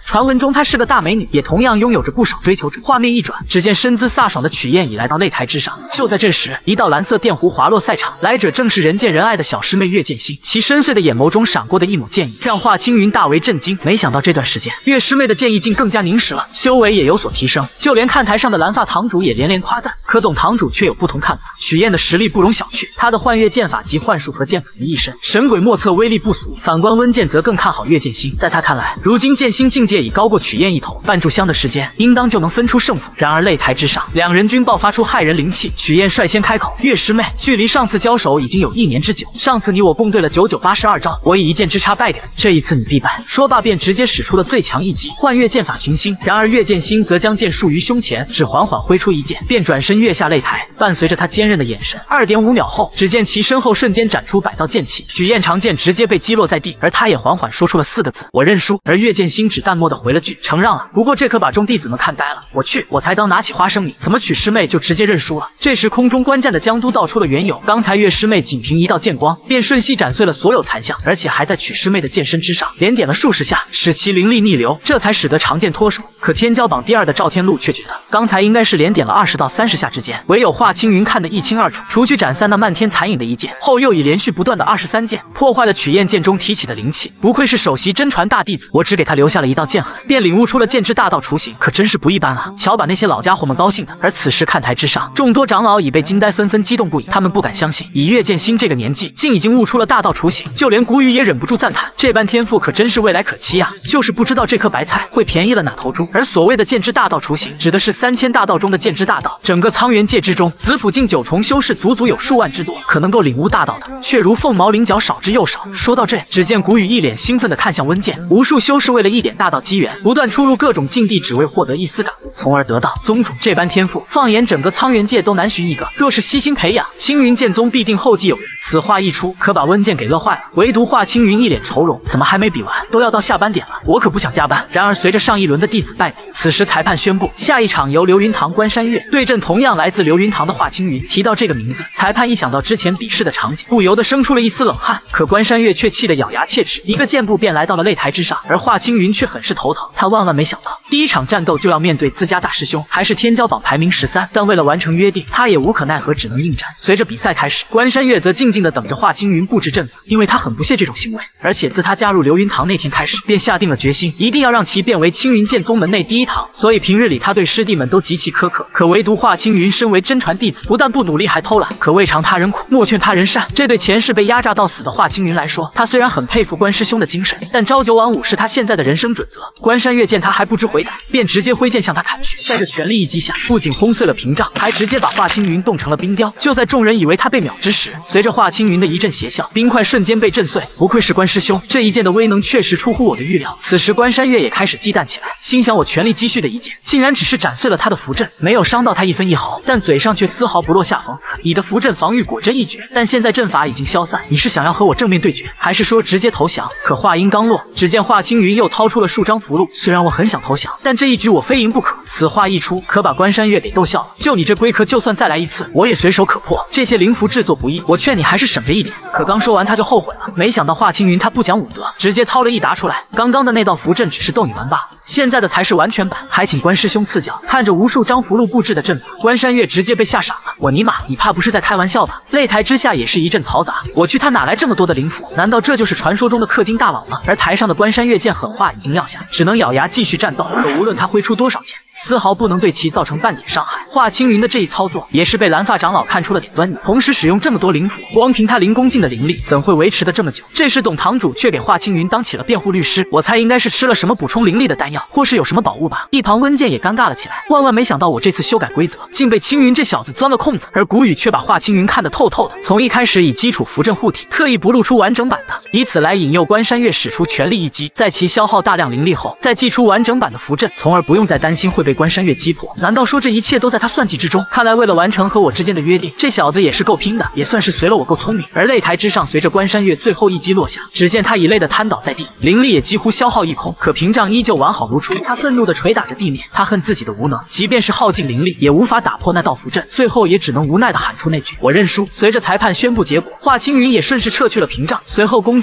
传闻中她是个大美女，也同样拥有着不少追求者。画面一转，只见身姿飒爽的曲燕已来到擂台之上。就在这时，一道蓝色电弧滑落赛场，来者正是人见人爱的小师妹岳剑心。其深邃的眼眸中闪过的一抹剑意，让华青云大为震惊。没想到这段时间，岳师妹的剑意竟更加凝实了，修为也有所提升。就连看台上的蓝发堂主也连连夸赞。可董堂主却有不同看法，曲燕的实力不容小觑，她的幻月剑法及幻术和剑法于一身，神鬼莫测，威力不俗。反观温剑则更看好岳剑心，在他看来，如今剑心境界已高过曲燕一头，半炷香的时间，应当就能分出胜负。然而擂台之上，两人均爆发出骇人灵气。曲燕率先开口：“岳师妹，距离上次交手已经有1年之久，上次你我共对了9982招，我以1剑之差败掉，这一次你必败。”说罢便直接使出了最强一击幻月剑法群星。然而岳剑心则将剑束于胸前，只缓缓挥出一剑，便转身跃下擂台。伴随着他坚韧的眼神，2.5秒后，只见其身后瞬间展出100道剑气，曲燕长剑直接被击落在地，而他也缓缓说出了4个字：“我认输。”而岳剑心只淡漠的回了句：“承让了。”不过这可把众弟子们看呆了。我去，我才刚拿起花生米，怎么曲师妹就直接认输了？这时空中观战的江都道出了缘由，刚才岳师妹仅凭一道剑光，便瞬息斩碎了所有残像，而且还在曲师妹的剑身之上连点了数十下，使其灵力逆流，这才使得长剑脱手。可天骄榜第2的赵天禄却觉得，刚才应该是连点了20到30下之间，唯有华青云看得一清二楚。除去斩散那漫天残影的一剑后，又以连续不断的23剑破坏了曲燕剑中提起的灵气。不愧是首席真传大弟子，我只给他留下了一道剑痕，便领悟出了剑之大道雏形，可真是不一般啊！瞧把那些老家伙们高兴的。而此时看台之上，众多长老已被惊呆，纷纷激动不已，他们不敢相信，以岳剑心这个年纪，竟已经悟出了大道雏形。就连古雨也忍不住赞叹，这般天赋可真是未来可期啊！就是不知道这颗白菜会便宜了哪头猪。而所谓的剑之大道雏形，指的是3000大道中的剑之大道。整个苍元界之中，子府境9重修士足足有数万之多，可能够领悟大道的，却如凤毛麟角，少之又少。说到这，只见古雨一脸兴奋地看向温剑，无数修士为了一点大道机缘，不断出入各种境地，只为获得一丝感悟，从而得到宗主这般天赋，放眼整个苍元界都难寻一个。若是悉心培养，青云剑宗必定后继有人。此话一出，可把温剑给乐坏了。唯独华青云一脸愁容，怎么还没比完？都要到下班点了，我可不想加班。然而随着上一轮的弟子败北，此时裁判宣布，下一场由流云堂关山月对阵同样来自流云堂的华青云。提到这个名字，裁判一想到之前比试的场景，不由得生出了一丝冷汗。可关山月却气得咬牙切齿，一个箭步便来到了擂台之上，而华青云却很是头疼。他万万没想到，第一场战斗就要面对自家大师兄，还是天骄榜排名13，但为了完成约定，他也无可奈何，只能应战。随着比赛开始，关山月则静静地等着华青云布置阵法，因为他很不屑这种行为，而且自他加入流云堂那天开始，便下定了决心，一定要让其变为青云剑宗门内第一堂。所以平日里他对师弟们都极其苛刻，可唯独华青云身为真传弟子，不但不努力，还偷懒，可未尝他人苦，莫劝他人善。这对前世被压榨到死的华青云来说，他虽然很佩服关师兄的精神，但朝九晚五是他现在的人生准则。关山月见他还不知悔改，便直接挥剑向他砍去，在这全力一击下，不仅轰碎了屏障，还直接把华青云冻成了冰雕。就在众人以为他被秒之时，随着华青云的一阵邪笑，冰块瞬间被震碎。不愧是关师兄，这一剑的威能确实出乎我的预料。此时关山月也开始忌惮起来，心想我全力积蓄的一剑，竟然只是斩碎了他的符阵，没有伤到他一分一毫，但嘴上却丝毫不落下风。你的符阵防御果真一绝，但现在阵法已经消散，你是想要和我正面对决，还是说直接投降？可话音刚落，只见华青云又掏出了数张符箓，虽然我很想投降，但这一局我非赢不可。此话一出，可把关山月给逗笑了。就你这龟壳，就算再来一次，我也随手可破。这些灵符制作不易，我劝你还是省着一点。可刚说完他就后悔了，没想到华青云他不讲武德，直接掏了一沓出来。刚刚的那道符阵只是逗你玩罢了，现在的才是完全版，还请关师兄赐教。看着无数张符箓布置的阵法，关山月直接被吓傻了。我尼玛，你怕不是在开玩笑吧？擂台之下也是一阵嘈杂，我去他哪来这么多的灵符？难道这就是传说中的氪金大佬吗？而台上的关山月见狠话已经撂下，只能咬牙继续战斗。可无论他挥出多少剑，丝毫不能对其造成半点伤害。华青云的这一操作也是被蓝发长老看出了点端倪，同时使用这么多灵符，光凭他灵宫境的灵力，怎会维持得这么久？这时董堂主却给华青云当起了辩护律师，我猜应该是吃了什么补充灵力的丹药，或是有什么宝物吧。一旁温剑也尴尬了起来，万万没想到我这次修改规则，竟被青云这小子钻了空子。而古雨却把华青云看得透透的，从一开始以基础符阵护体，特意不露出完整版的，以此来引诱关山月使出全力一击，在其消耗大量灵力后，再祭出完整版的符阵，从而不用再担心会被关山月击破。难道说这一切都在他算计之中？看来为了完成和我之间的约定，这小子也是够拼的，也算是随了我够聪明。而擂台之上，随着关山月最后一击落下，只见他已累得瘫倒在地，灵力也几乎消耗一空，可屏障依旧完好如初。他愤怒地捶打着地面，他恨自己的无能，即便是耗尽灵力，也无法打破那道符阵，最后也只能无奈地喊出那句我认输。随着裁判宣布结果，华青云也顺势撤去了屏障，随后恭敬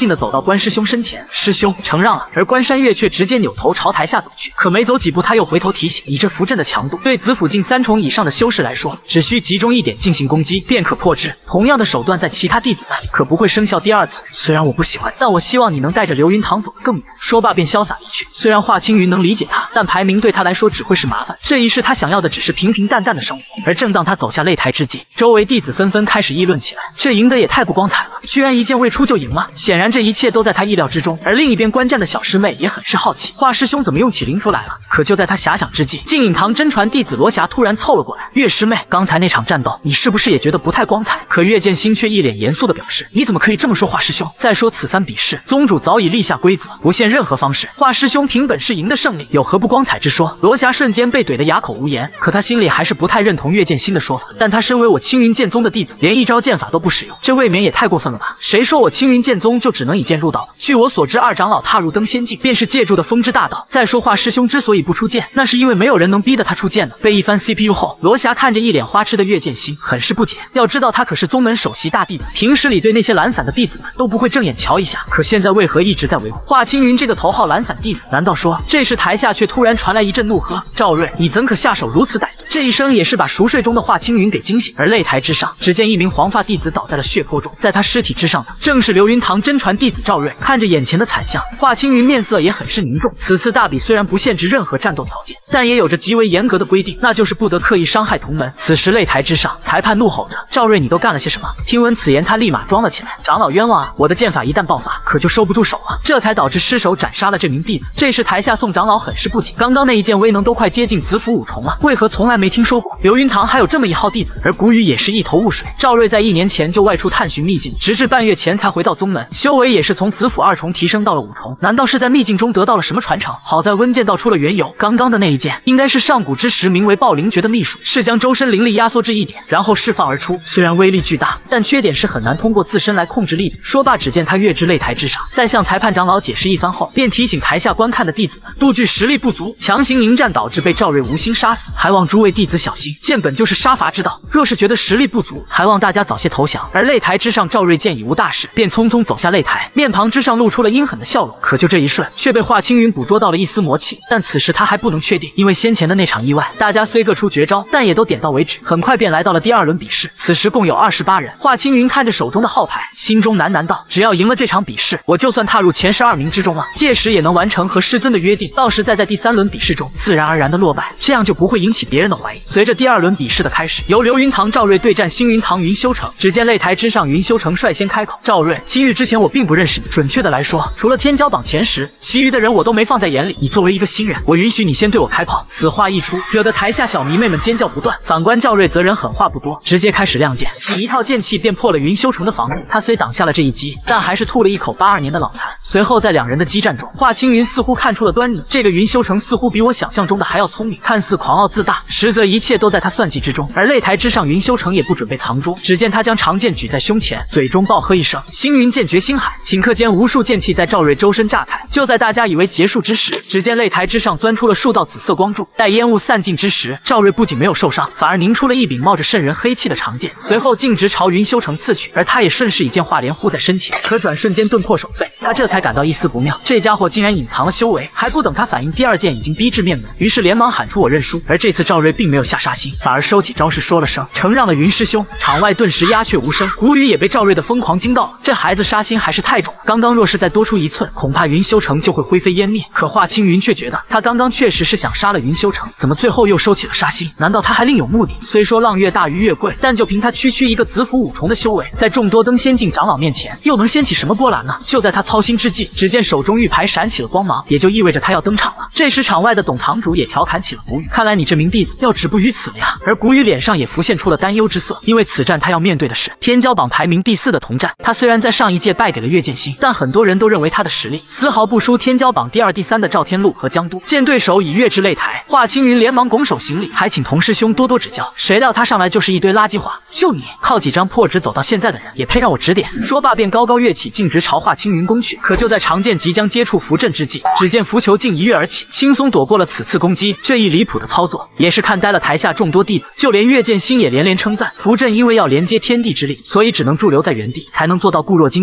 敬地走到关师兄身前：“师兄，承让了。”而关山月却直接扭头朝台下走去，可没走几步，他又回头提醒：“你这符阵的强度，对子府境3重以上的修士来说，只需集中一点进行攻击，便可破之。同样的手段在其他弟子那里可不会生效第二次。虽然我不喜欢，但我希望你能带着流云堂走得更远。”说罢便潇洒离去。虽然华青云能理解他，但排名对他来说只会是麻烦。这一世他想要的只是平平淡淡的生活。而正当他走下擂台之际，周围弟子纷纷开始议论起来：“这赢得也太不光彩了，居然一剑未出就赢了！”显然这一切都在他意料之中。而另一边观战的小师妹也很是好奇，华师兄怎么用起灵符来了？可就在他遐想之际，静隐堂真传弟子罗霞突然凑了过来：“月师妹，刚才那场战斗，你是不是也觉得不太光彩？”可岳剑心却一脸严肃地表示：“你怎么可以这么说华师兄？再说此番比试，宗主早已立下规则，不限任何方式。华师兄凭本事赢得胜利，有何不光彩之说？”罗霞瞬间被怼得哑口无言，可他心里还是不太认同岳剑心的说法。但他身为我青云剑宗的弟子，连一招剑法都不使用，这未免也太过分了吧？谁说我青云剑宗就只能以剑入道？据我所知，二长老踏入登仙境，便是借助的风之大道。再说华师兄之所以不出剑，那是因为没有人能逼得他出剑呢。被一番 CPU 后，罗霞看着一脸花痴的岳剑心，很是不解。要知道他可是宗门首席大弟子，平时里对那些懒散的弟子们都不会正眼瞧一下，可现在为何一直在维护华青云这个头号懒散弟子？难道说这时台下却突然传来一阵怒喝：“赵睿，你怎可下手如此歹毒？”这一声也是把熟睡中的华青云给惊醒。而擂台之上，只见一名黄发弟子倒在了血泊中，在他尸体之上的正是流云堂真传弟子赵睿。看着眼前的惨象，华青云面色也很是凝重。此次大比虽然不限制任何战斗条件，但也有着极为严格的规定，那就是不得刻意伤害同门。此时擂台之上，裁判怒吼着：“赵睿，你都干了些什么？”听闻此言，他立马装了起来：“长老冤枉啊！我的剑法一旦爆发，可就收不住手了，这才导致失手斩杀了这名弟子。”这时台下宋长老很是不解，刚刚那一剑威能都快接近子府5重了，为何从来没听说过流云堂还有这么一号弟子？而古雨也是一头雾水。赵睿在1年前就外出探寻秘境，直至半月前才回到宗门，修为也是从子府2重提升到了5重。难道是在秘境中得到了什么传承？好在温剑道出了缘由，刚刚的那一剑应该是上古之时名为暴灵诀的秘术，是将周身灵力压缩至1点，然后释放而出。虽然威力巨大，但缺点是很难通过自身来控制力的。说罢，只见他跃至擂台之上，在向裁判长老解释一番后，便提醒台下观看的弟子们，杜剧实力不足，强行迎战导致被赵睿无心杀死，还望诸位弟子小心。剑本就是杀伐之道，若是觉得实力不足，还望大家早些投降。而擂台之上，赵睿见已无大事，便匆匆走下擂台，面庞之上露出了阴狠的笑容。可就这一瞬，却被华青云捕捉到了一丝魔气，但此时他还不能确定，因为先前的那场意外，大家虽各出绝招，但也都点到为止。很快便来到了第2轮比试，此时共有28人。华青云看着手中的号牌，心中喃喃道：“只要赢了这场比试，我就算踏入前12名之中了，届时也能完成和师尊的约定，到时再在第3轮比试中自然而然的落败，这样就不会引起别人的怀疑。”随着第2轮比试的开始，由流云堂赵睿对战星云堂云修成。只见擂台之上，云修成率先开口：“赵睿，今日之前我并不认识你，准确的来说，除了天骄榜前10，其余的人我都没放在眼里。你作为一个新人，我允许你先对我开炮。”此话一出，惹得台下小迷妹们尖叫不断。反观赵睿则人狠话不多，直接开始亮剑，一套剑气便破了云修成的防御。他虽挡下了这一击，但还是吐了一口82年的老痰。随后在2人的激战中，华青云似乎看出了端倪，这个云修成似乎比我想象中的还要聪明，看似狂傲自大，实则一切都在他算计之中。而擂台之上，云修成也不准备藏拙，只见他将长剑举在胸前，嘴中暴喝一声：“星云剑诀星海！”顷刻间，无数剑气在赵睿周身炸开。就在大家以为结束之时，只见擂台之上钻出了数道紫色光柱。待烟雾散尽之时，赵睿不仅没有受伤，反而凝出了一柄冒着渗人黑气的长剑，随后径直朝云修成刺去。而他也顺势一剑化莲护在身前，可转瞬间顿破手废。他这才感到一丝不妙，这家伙竟然隐藏了修为。还不等他反应，第2剑已经逼至面门，于是连忙喊出：“我认输。”而这次赵睿并没有下杀心，反而收起招式，说了声：“承让了云师兄。”场外顿时鸦雀无声。古雨也被赵睿的疯狂惊到了，这孩子杀心还是太重了，刚刚若是再多出1寸，恐怕云修成就会灰飞烟灭。可华青云却觉得他刚刚确实是想杀了云修成，怎么最后又收起了杀心？难道他还另有目的？虽说浪月大于月贵，但就凭他区一个子府5重的修为，在众多登仙境长老面前，又能掀起什么波澜呢？就在他操心之际，只见手中玉牌闪起了光芒，也就意味着他要登场了。这时场外的董堂主也调侃起了古雨：“看来你这名弟子要止步于此了呀。”而古雨脸上也浮现出了担忧之色，因为此战他要面对的是天骄榜排名第4的童战。他虽然在上一届败给了岳剑心，但很多人都认为他的实力丝毫不输天骄榜第2、第3的赵天禄和江都。见对手已跃至擂台，华青云连忙拱手行礼，还请童师兄多多指教。谁料他上来就是一堆垃圾话：“就你靠几张破纸走到现在的人，也配让我指点？”说罢便高高跃起，径直朝华青云攻去。可就在长剑即将接触符阵之际，只见浮球竟一跃而起，轻松躲过了此次攻击。这一离谱的操作，也是看呆了台下众多弟子，就连岳剑心也连连称赞。符阵因为要连接天地之力，所以只能驻留在原地，才能做到固若金汤。但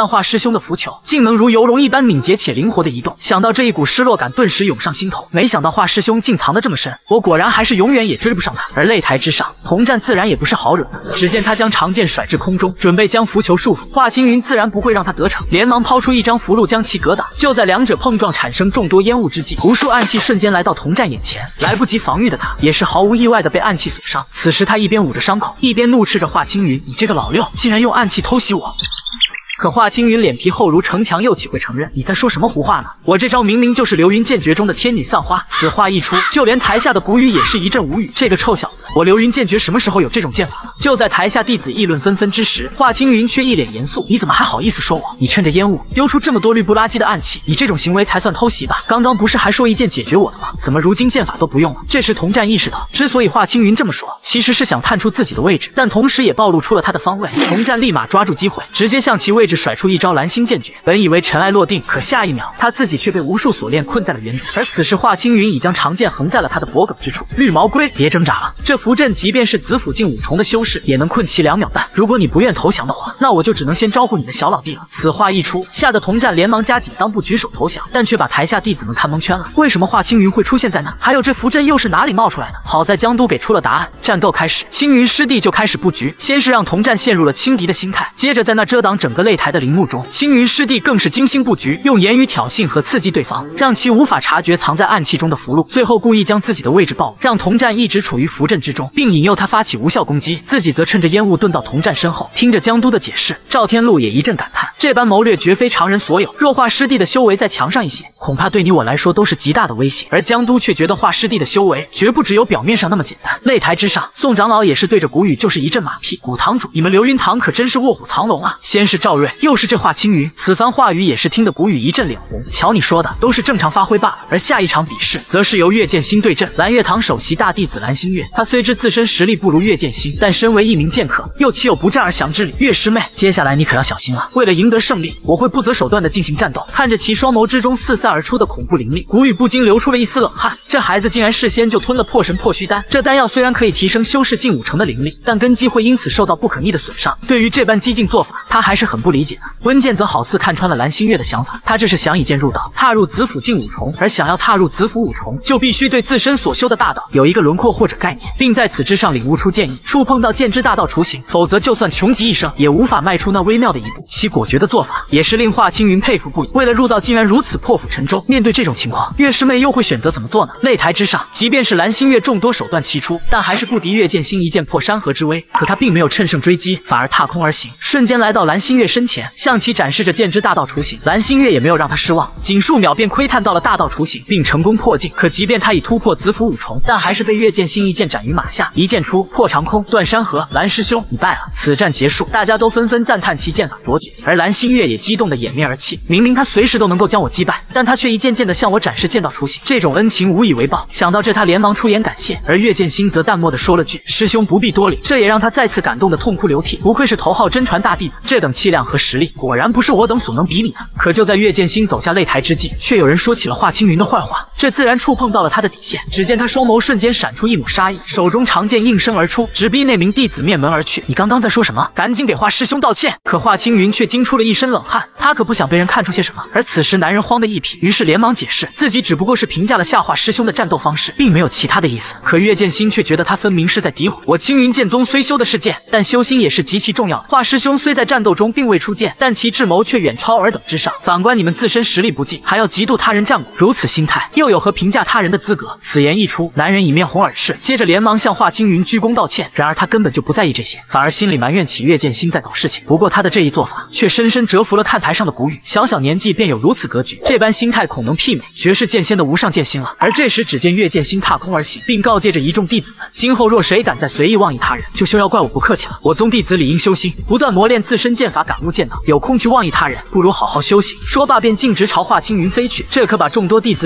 看华师兄的浮球竟能如游龙一般敏捷且灵活的移动，想到这一股失落感顿时涌上心头。没想到华师兄竟藏得这么深，我果然还是永远也追不上他。而擂台之上，童战自然也不是好惹的。只见他将长剑甩至空中，准备将浮球束缚。华青云自然不会让他得逞，连忙抛出一张符箓将其格挡。就在两者碰撞产生众多烟雾之际，无数暗器瞬间来到童战眼前，来不及防御的他也是毫无意外的被暗器所伤。此时他一边捂着伤口，一边怒斥着华青云：“你这个老六，竟然用暗器偷袭我！”可华青云脸皮厚如城墙，又岂会承认？你在说什么胡话呢？我这招明明就是流云剑诀中的天女散花。此话一出，就连台下的古雨也是一阵无语。这个臭小子，我流云剑诀什么时候有这种剑法了？就在台下弟子议论纷纷之时，华青云却一脸严肃：“你怎么还好意思说我？你趁着烟雾丢出这么多绿不拉几的暗器，你这种行为才算偷袭吧？刚刚不是还说一剑解决我的吗？怎么如今剑法都不用了？”这时童战意识到，之所以华青云这么说，其实是想探出自己的位置，但同时也暴露出了他的方位。童战立马抓住机会，直接向其位置甩出一招蓝星剑诀。本以为尘埃落定，可下一秒他自己却被无数锁链困在了原地。而此时华青云已将长剑横在了他的脖颈之处。绿毛龟，别挣扎了，这符阵即便是子府境五重的修士也能困其2秒半。如果你不愿投降的话，那我就只能先招呼你的小老弟了。此话一出，吓得童战连忙加紧当步举手投降，但却把台下弟子们看蒙圈了。为什么华青云会出现在那？还有这符阵又是哪里冒出来的？好在江都给出了答案。战斗开始，青云师弟就开始布局，先是让童战陷入了轻敌的心态，接着在那遮挡整个擂台的陵墓中，青云师弟更是精心布局，用言语挑衅和刺激对方，让其无法察觉藏在暗器中的符箓。最后故意将自己的位置暴露，让童战一直处于符阵之中，并引诱他发起无效攻击，自己则趁着烟雾遁到童战身后。听着江都的解释，赵天禄也一阵感叹，这般谋略绝非常人所有。若华师弟的修为再强上一些，恐怕对你我来说都是极大的威胁。而江都却觉得华师弟的修为绝不只有表面上那么简单。擂台之上，宋长老也是对着古雨就是一阵马屁：“古堂主，你们流云堂可真是卧虎藏龙啊！先是赵瑞，又是这华青云。”此番话语也是听得古雨一阵脸红。瞧你说的，都是正常发挥罢了。而下一场比试，则是由岳剑心对阵蓝月堂首席大弟子蓝星月。他虽知自身实力不如岳剑心，但身为一名剑客，又岂有不战而降之理？岳师妹，接下来你可要小心了。为了赢得胜利，我会不择手段的进行战斗。看着其双眸之中四散而出的恐怖凌厉，古雨不禁流出了一丝冷汗。这孩子竟然事先就吞了破神破虚丹，这丹药虽然可以提升修士近5成的灵力，但根基会因此受到不可逆的损伤。对于这般激进做法，他还是很不理解的。温剑则好似看穿了蓝星月的想法，他这是想以剑入道，踏入子府境5重，而想要踏入子府5重，就必须对自身所修的大道有一个轮廓或者概念，并在此之上领悟出剑意，触碰到剑之大道雏形，否则就算穷极一生，也无法迈出那微妙的一步。其果决的做法，也是令华青云佩服不已。为了入道，竟然如此破釜沉舟。面对这种情况，岳师妹又会选择怎么做呢？擂台之上，即便是蓝星月众多手段齐出，但还是不敌岳剑心一剑破山河之威。可他并没有趁胜追击，反而踏空而行，瞬间来到蓝星月身前，向其展示着剑之大道雏形。蓝星月也没有让他失望，仅数秒便窥探到了大道雏形，并成功破境。可即便他已突破子府5重，但还是被岳剑心一剑斩于马下。一剑出，破长空，断山河。蓝师兄，你败了。此战结束，大家都纷纷赞叹其剑法卓绝，而蓝星月也激动的掩面而泣。明明他随时都能够将我击败，但他却一件件的向我展示剑道雏形，这种恩情无以为报。想到这，他连忙出言感谢，而岳剑心则淡漠的说了句：“师兄不必多礼。”这也让他再次感动的痛哭流涕。不愧是头号真传大弟子，这等气量和实力，果然不是我等所能比拟的。可就在岳剑心走下擂台之际，却有人说起了华青云的坏话，这自然触碰到了他的底线。只见他双眸瞬间闪出一抹杀意，手中长剑应声而出，直逼那名弟子面门而去。你刚刚在说什么？赶紧给华师兄道歉！可华青云却惊出了一身冷汗，他可不想被人看出些什么。而此时男人慌得一匹，于是连忙解释自己只不过是评价了下华师兄的战斗方式，并没有其他的意思。可岳剑心却觉得他分明是在诋毁我青云剑宗虽修的是剑，但修心也是极其重要的。华师兄虽在战斗中并未出剑，但其智谋却远超尔等之上。反观你们自身实力不济，还要嫉妒他人战果，如此心态又有何评价他人的资格？此言一出，男人已面红耳赤，接着连忙向华青云鞠躬道歉。然而他根本就不在意这些，反而心里埋怨起岳剑心在搞事情。不过他的这一做法却深深折服了看台上的古雨，小小年纪便有如此格局，这般心态恐能媲美绝世剑仙的无上剑心了。而这时只见岳剑心踏空而行，并告诫着一众弟子们，今后若谁敢再随意妄议他人，就休要怪我不客气了。我宗弟子理应修心，不断磨练自身剑法，感悟剑道，有空去妄议他人，不如好好修行。说罢便径直朝华青云飞去，这可把众多弟子给看酸了。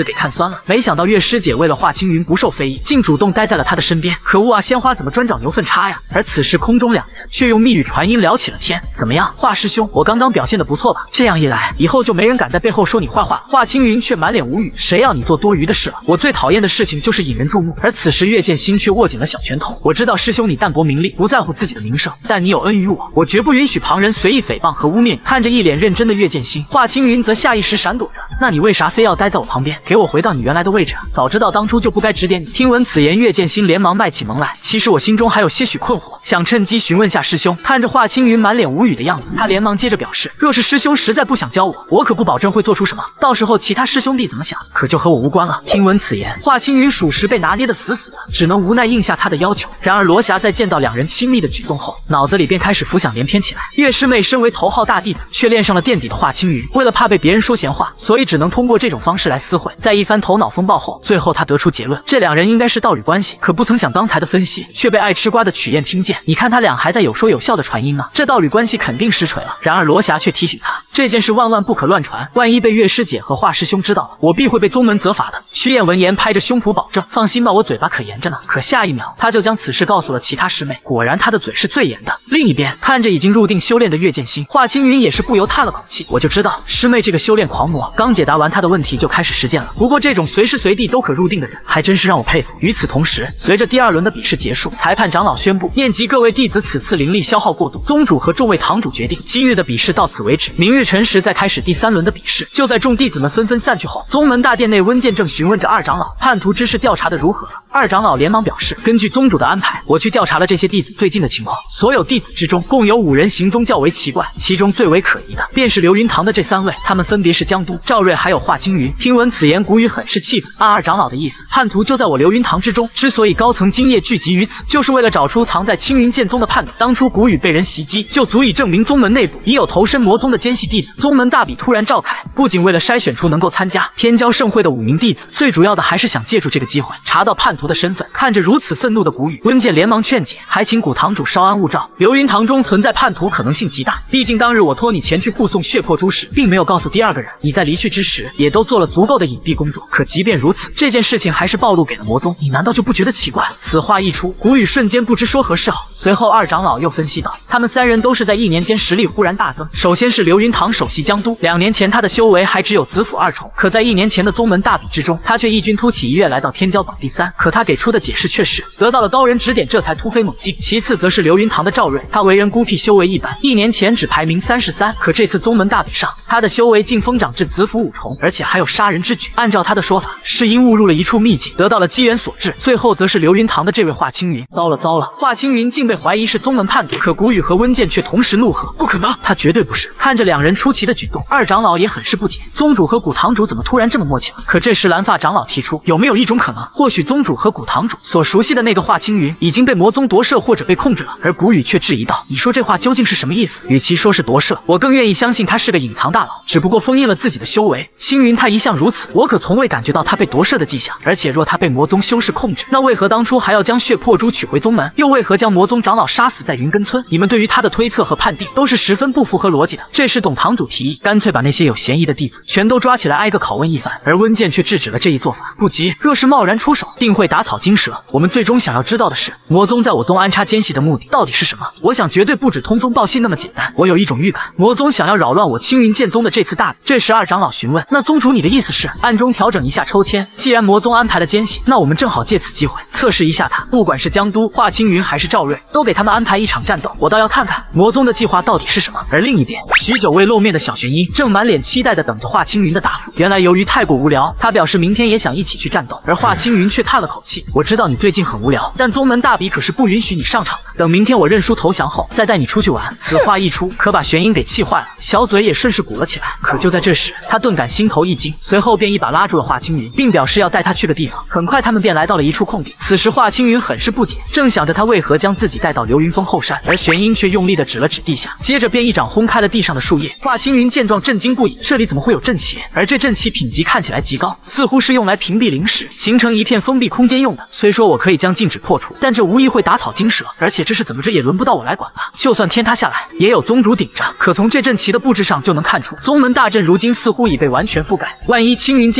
了。没想到月师姐为了华青云不受非议，竟主动待在了他的身边。可恶啊，鲜花怎么专找牛粪插呀？而此时空中两人却用密语传音聊起了天。怎么样，华师兄，我刚刚表现的不错吧？这样一来，以后就没人敢在背后说你坏话。华青云却满脸无语，谁要你做多余的事了？我最讨厌的事情就是引人注目。而此时岳剑心却握紧了小拳头。我知道师兄你淡泊名利，不在乎自己的名声，但你有恩于我绝不允许旁人随意诽谤和污蔑。看着一脸认真的岳剑心，华青云则下意识闪躲着。那你为啥非要待在我旁边？给我回到你原来的位置啊！早知道当初就不该指点你。听闻此言，岳剑心连忙卖起萌来。其实我心中还有些许困惑，想趁机询问下师兄。看着华青云满脸无语的样子，他连忙接着表示，若是师兄实在不想教我，我可不保证会做出什么，到时候其他师兄弟怎么想，可就和我无关了。听闻此言，华青云属实被拿捏得死死的，只能无奈应下他的要求。然而罗霞在见到两人亲密的举动后，脑子里便开始浮想联翩起来。岳师妹身为头号大弟子，却恋上了垫底的华青云，为了怕被别人说闲话，所以只能通过这种方式来私会。在一番头脑风暴后，最后他得出结论，这两人应该是道侣关系。可不曾想刚才的分析却被爱吃瓜的曲燕听见。你看他俩还在有说有笑的传音呢，这道侣关系肯定实锤了。然而罗霞却提醒他，这件事万万不可乱传，万一被岳师姐和华师兄知道了，我必会被宗门责罚的。曲燕闻言拍着胸脯保证，放心吧，我嘴巴可严着呢。可下一秒他就将此事告诉了其他师妹，果然他的嘴是最严的。另一边看着已经入定修炼的岳剑心，华青云也是不由叹了口气，我就知道师妹这个修炼狂魔，刚解答完他的问题就开始实践了。不过这种随时随地都可入定的人，还真是让我佩服。与此同时，随着第二轮的比试结束，裁判长老宣布，念及各位弟子此次灵力消耗过度，宗主和众位堂主决定，今日的比试到此为止，明日辰时再开始第三轮的比试。就在众弟子们纷纷散去后，宗门大殿内，温剑正询问着二长老，叛徒之事调查的如何了？二长老连忙表示，根据宗主的安排，我去调查了这些弟子最近的情况，所有弟子之中共有5人行踪较为奇怪，其中最为可疑的便是流云堂的这3位，他们分别是江都、赵瑞还有华青云。听闻此言，古雨很是气愤，按二长老的意思，叛徒就在我流云堂之中，之所以高层今夜聚集于此，就是为了找出藏在青云剑宗的叛徒。当初古雨被人袭击，就足以证明宗门内部已有投身魔宗的奸细弟子。宗门大比突然召开，不仅为了筛选出能够参加天骄盛会的5名弟子，最主要的还是想借助这个机会查到叛徒的身份。看着如此愤怒的古雨，温剑连忙劝解，还请古堂主稍安勿躁，流云堂中存在叛徒可能性极大，毕竟当日我托你前去护送血魄珠时，并没有告诉第2个人，你在离去之时也都做了足够的隐蔽工作。可即便如此，这件事情还是暴露给了魔宗，你难道就不觉得奇怪？此话一出，古雨瞬间不知说何是好。随后二长老又分析道，他们3人都是在1年间实力忽然大增。首先是流云堂首席江都，2年前他的修为还只有子府2重，可在1年前的宗门大比之中，他却异军突起，一跃来到天骄榜第3。可他给出的解释却是得到了高人指点，这才突飞猛进。其次则是流云堂的赵瑞，他为人孤僻，修为一般，1年前只排名33，可这次宗门大比上，他的修为竟疯长至子府5重，而且还有杀人之举。按照他的说法，是因误入了一处秘境，得到了机缘所致。最后则是流云堂的这位华青云，糟了，华青云竟被怀疑是宗门叛徒。可古雨和温剑却同时怒喝，不可能，他绝对不是。看着2人出奇的举动，二长老也很是不解，宗主和古堂主怎么突然这么默契了？可这时蓝发长老提出，有没有一种可能，或许宗主和古堂主所熟悉的那个华青云已经被魔宗夺舍或者被控制了？而古雨却质疑道，你说这话究竟是什么意思？与其说是夺舍，我更愿意相信他是个隐藏大佬，只不过封印了自己的修为。青云他一向如此，我可从未感觉到他被夺舍的迹象。而且若他被魔宗修士控制，那为何当初还要将血魄珠取回宗门？又为何将魔宗长老杀死在云根村？你们对于他的推测和判定都是十分不符合逻辑的。这时董堂主提议，干脆把那些有嫌疑的弟子全都抓起来，挨个拷问一番。而温剑却制止了这一做法，不急，若是贸然出手，定会打草惊蛇。我们最终想要知道的是，魔宗在我宗安插奸细的目的到底是什么？我想绝对不止通风报信那么简单。我有一种预感，魔宗想要扰乱我青云剑宗的这次大比。这时二长老询问，那宗主你的意思是暗中调整一下抽签？既然魔宗安排了奸细，那我们正好借此机会测试一下他，不管是江都、华青云还是赵瑞，都给他们安排一场战斗，我倒要看看魔宗的计划到底是什么。而另一边，许久未露面的小玄一正满脸期待地等着华青云的答复。原来由于太过无聊，他表示明天也想一起去战斗。而华青云却叹了口气，我知道你最近很无聊，但宗门大比可是不允许你上场的，等明天我认输投降后再带你出去玩。此话一出，可把玄英给气坏了，小嘴也顺势鼓了起来。可就在这时，他顿感心头一惊，随后便一把拉住了华青云，并表示要带他去个地方。很快他们便来到了一处空地。此时华青云很是不解，正想着他为何将自己带到流云峰后山，而玄英却用力地指了指地下，接着便一掌轰开了地上的树叶。华青云见状震惊不已，这里怎么会有阵旗？而这阵旗品级看起来极高，似乎是用来屏蔽灵石，形成一片封闭空间用的。虽说我可以将禁止破除，但这无疑会打草惊蛇，而且这是怎么着也轮不到我来管吧。就算天塌下来，也有宗主顶着。可从这阵旗的布置上就能看出，宗门大阵如今似乎已被完全覆盖。万一青云剑宗遇到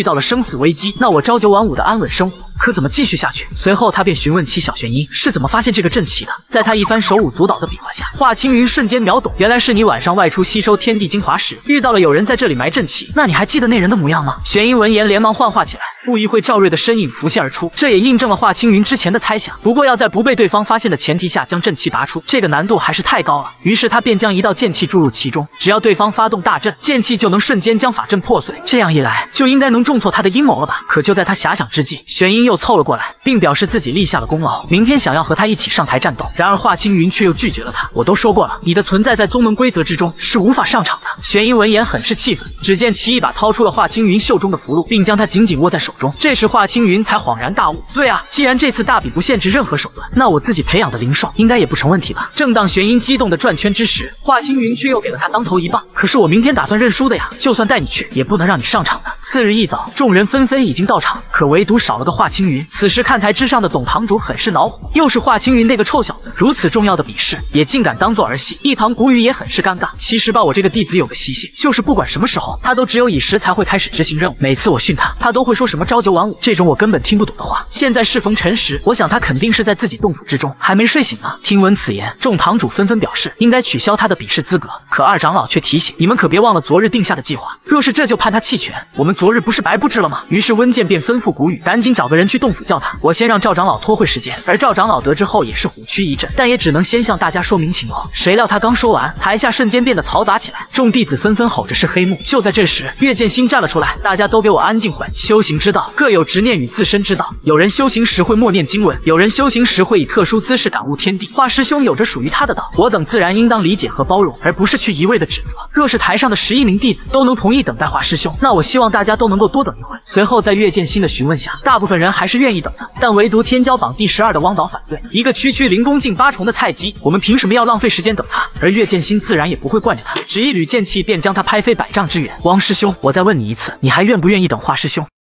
到了生死危机，那我朝九晚五的安稳生活可怎么继续下去？随后他便询问起小玄阴是怎么发现这个阵旗的。在他一番手舞足蹈的比划下，华清云瞬间秒懂，原来是你晚上外出吸收天地精华时，遇到了有人在这里埋阵旗。那你还记得那人的模样吗？玄阴闻言连忙幻化起来，不一会赵睿的身影浮现而出，这也印证了华清云之前的猜想。不过要在不被对方发现的前提下将阵旗拔出，这个难度还是太高了。于是他便将一道剑气注入其中，只要对方发动大阵，剑气就能瞬间将法阵破碎。这样一来，就应该能中错他的阴谋了吧？可就在他遐想之际，玄阴又凑了过来，并表示自己立下了功劳，明天想要和他一起上台战斗。然而华清云却又拒绝了他。我都说过了，你的存在在宗门规则之中是无法上场的。玄阴闻言很是气愤，只见其一把掏出了华清云袖中的符箓，并将它紧紧握在手中。这时华清云才恍然大悟，对啊，既然这次大比不限制任何手段，那我自己培养的灵兽应该也不成问题吧。正当玄阴激动的转圈之时，华清云却又给了他当头一棒。可是我明天打算认输的呀，就算带你去，也不能让你上场的。次日一早，众人纷纷已经到场，可唯独少了个华清云。此时看台之上的董堂主很是恼火，又是华清云那个臭小子，如此重要的比试也竟敢当做儿戏。一旁古雨也很是尴尬。其实吧，我这个弟子有个习性，就是不管什么时候，他都只有以时才会开始执行任务。每次我训他，他都会说什么朝九晚五这种我根本听不懂的话。现在适逢辰时，我想他肯定是在自己洞府之中还没睡醒呢。听闻此言，众堂主纷纷表示应该取消他的比试资格。可二长老却提醒，你们可别忘了昨日定下的计划，若是这就判他弃权，我们昨日不是白布置了吗？于是温健便吩咐古雨赶紧找个人去洞府叫他，我先让赵长老拖会时间。而赵长老得知后也是虎躯一震，但也只能先向大家说明情况。谁料他刚说完，台下瞬间变得嘈杂起来，众弟子纷纷吼着是黑幕。就在这时，岳剑心站了出来，大家都给我安静会。修行之道各有执念与自身之道，有人修行时会默念经文，有人修行时会以特殊姿势感悟天地。华师兄有着属于他的道，我等自然应当理解和包容，而不是去一味的指责。若是台上的11名弟子都能同意等待华师兄，那我希望大家都能够多等一会。随后在岳剑心的询问下，大部分人还是愿意等的，但唯独天骄榜第12的汪导反对，一个区区灵功境8重的菜鸡，我们凭什么要浪费时间等他？而岳剑心自然也不会惯着他，只一缕剑气便将他拍飞100丈之远。汪师兄，我再问你一次，你还愿不愿意等华师兄？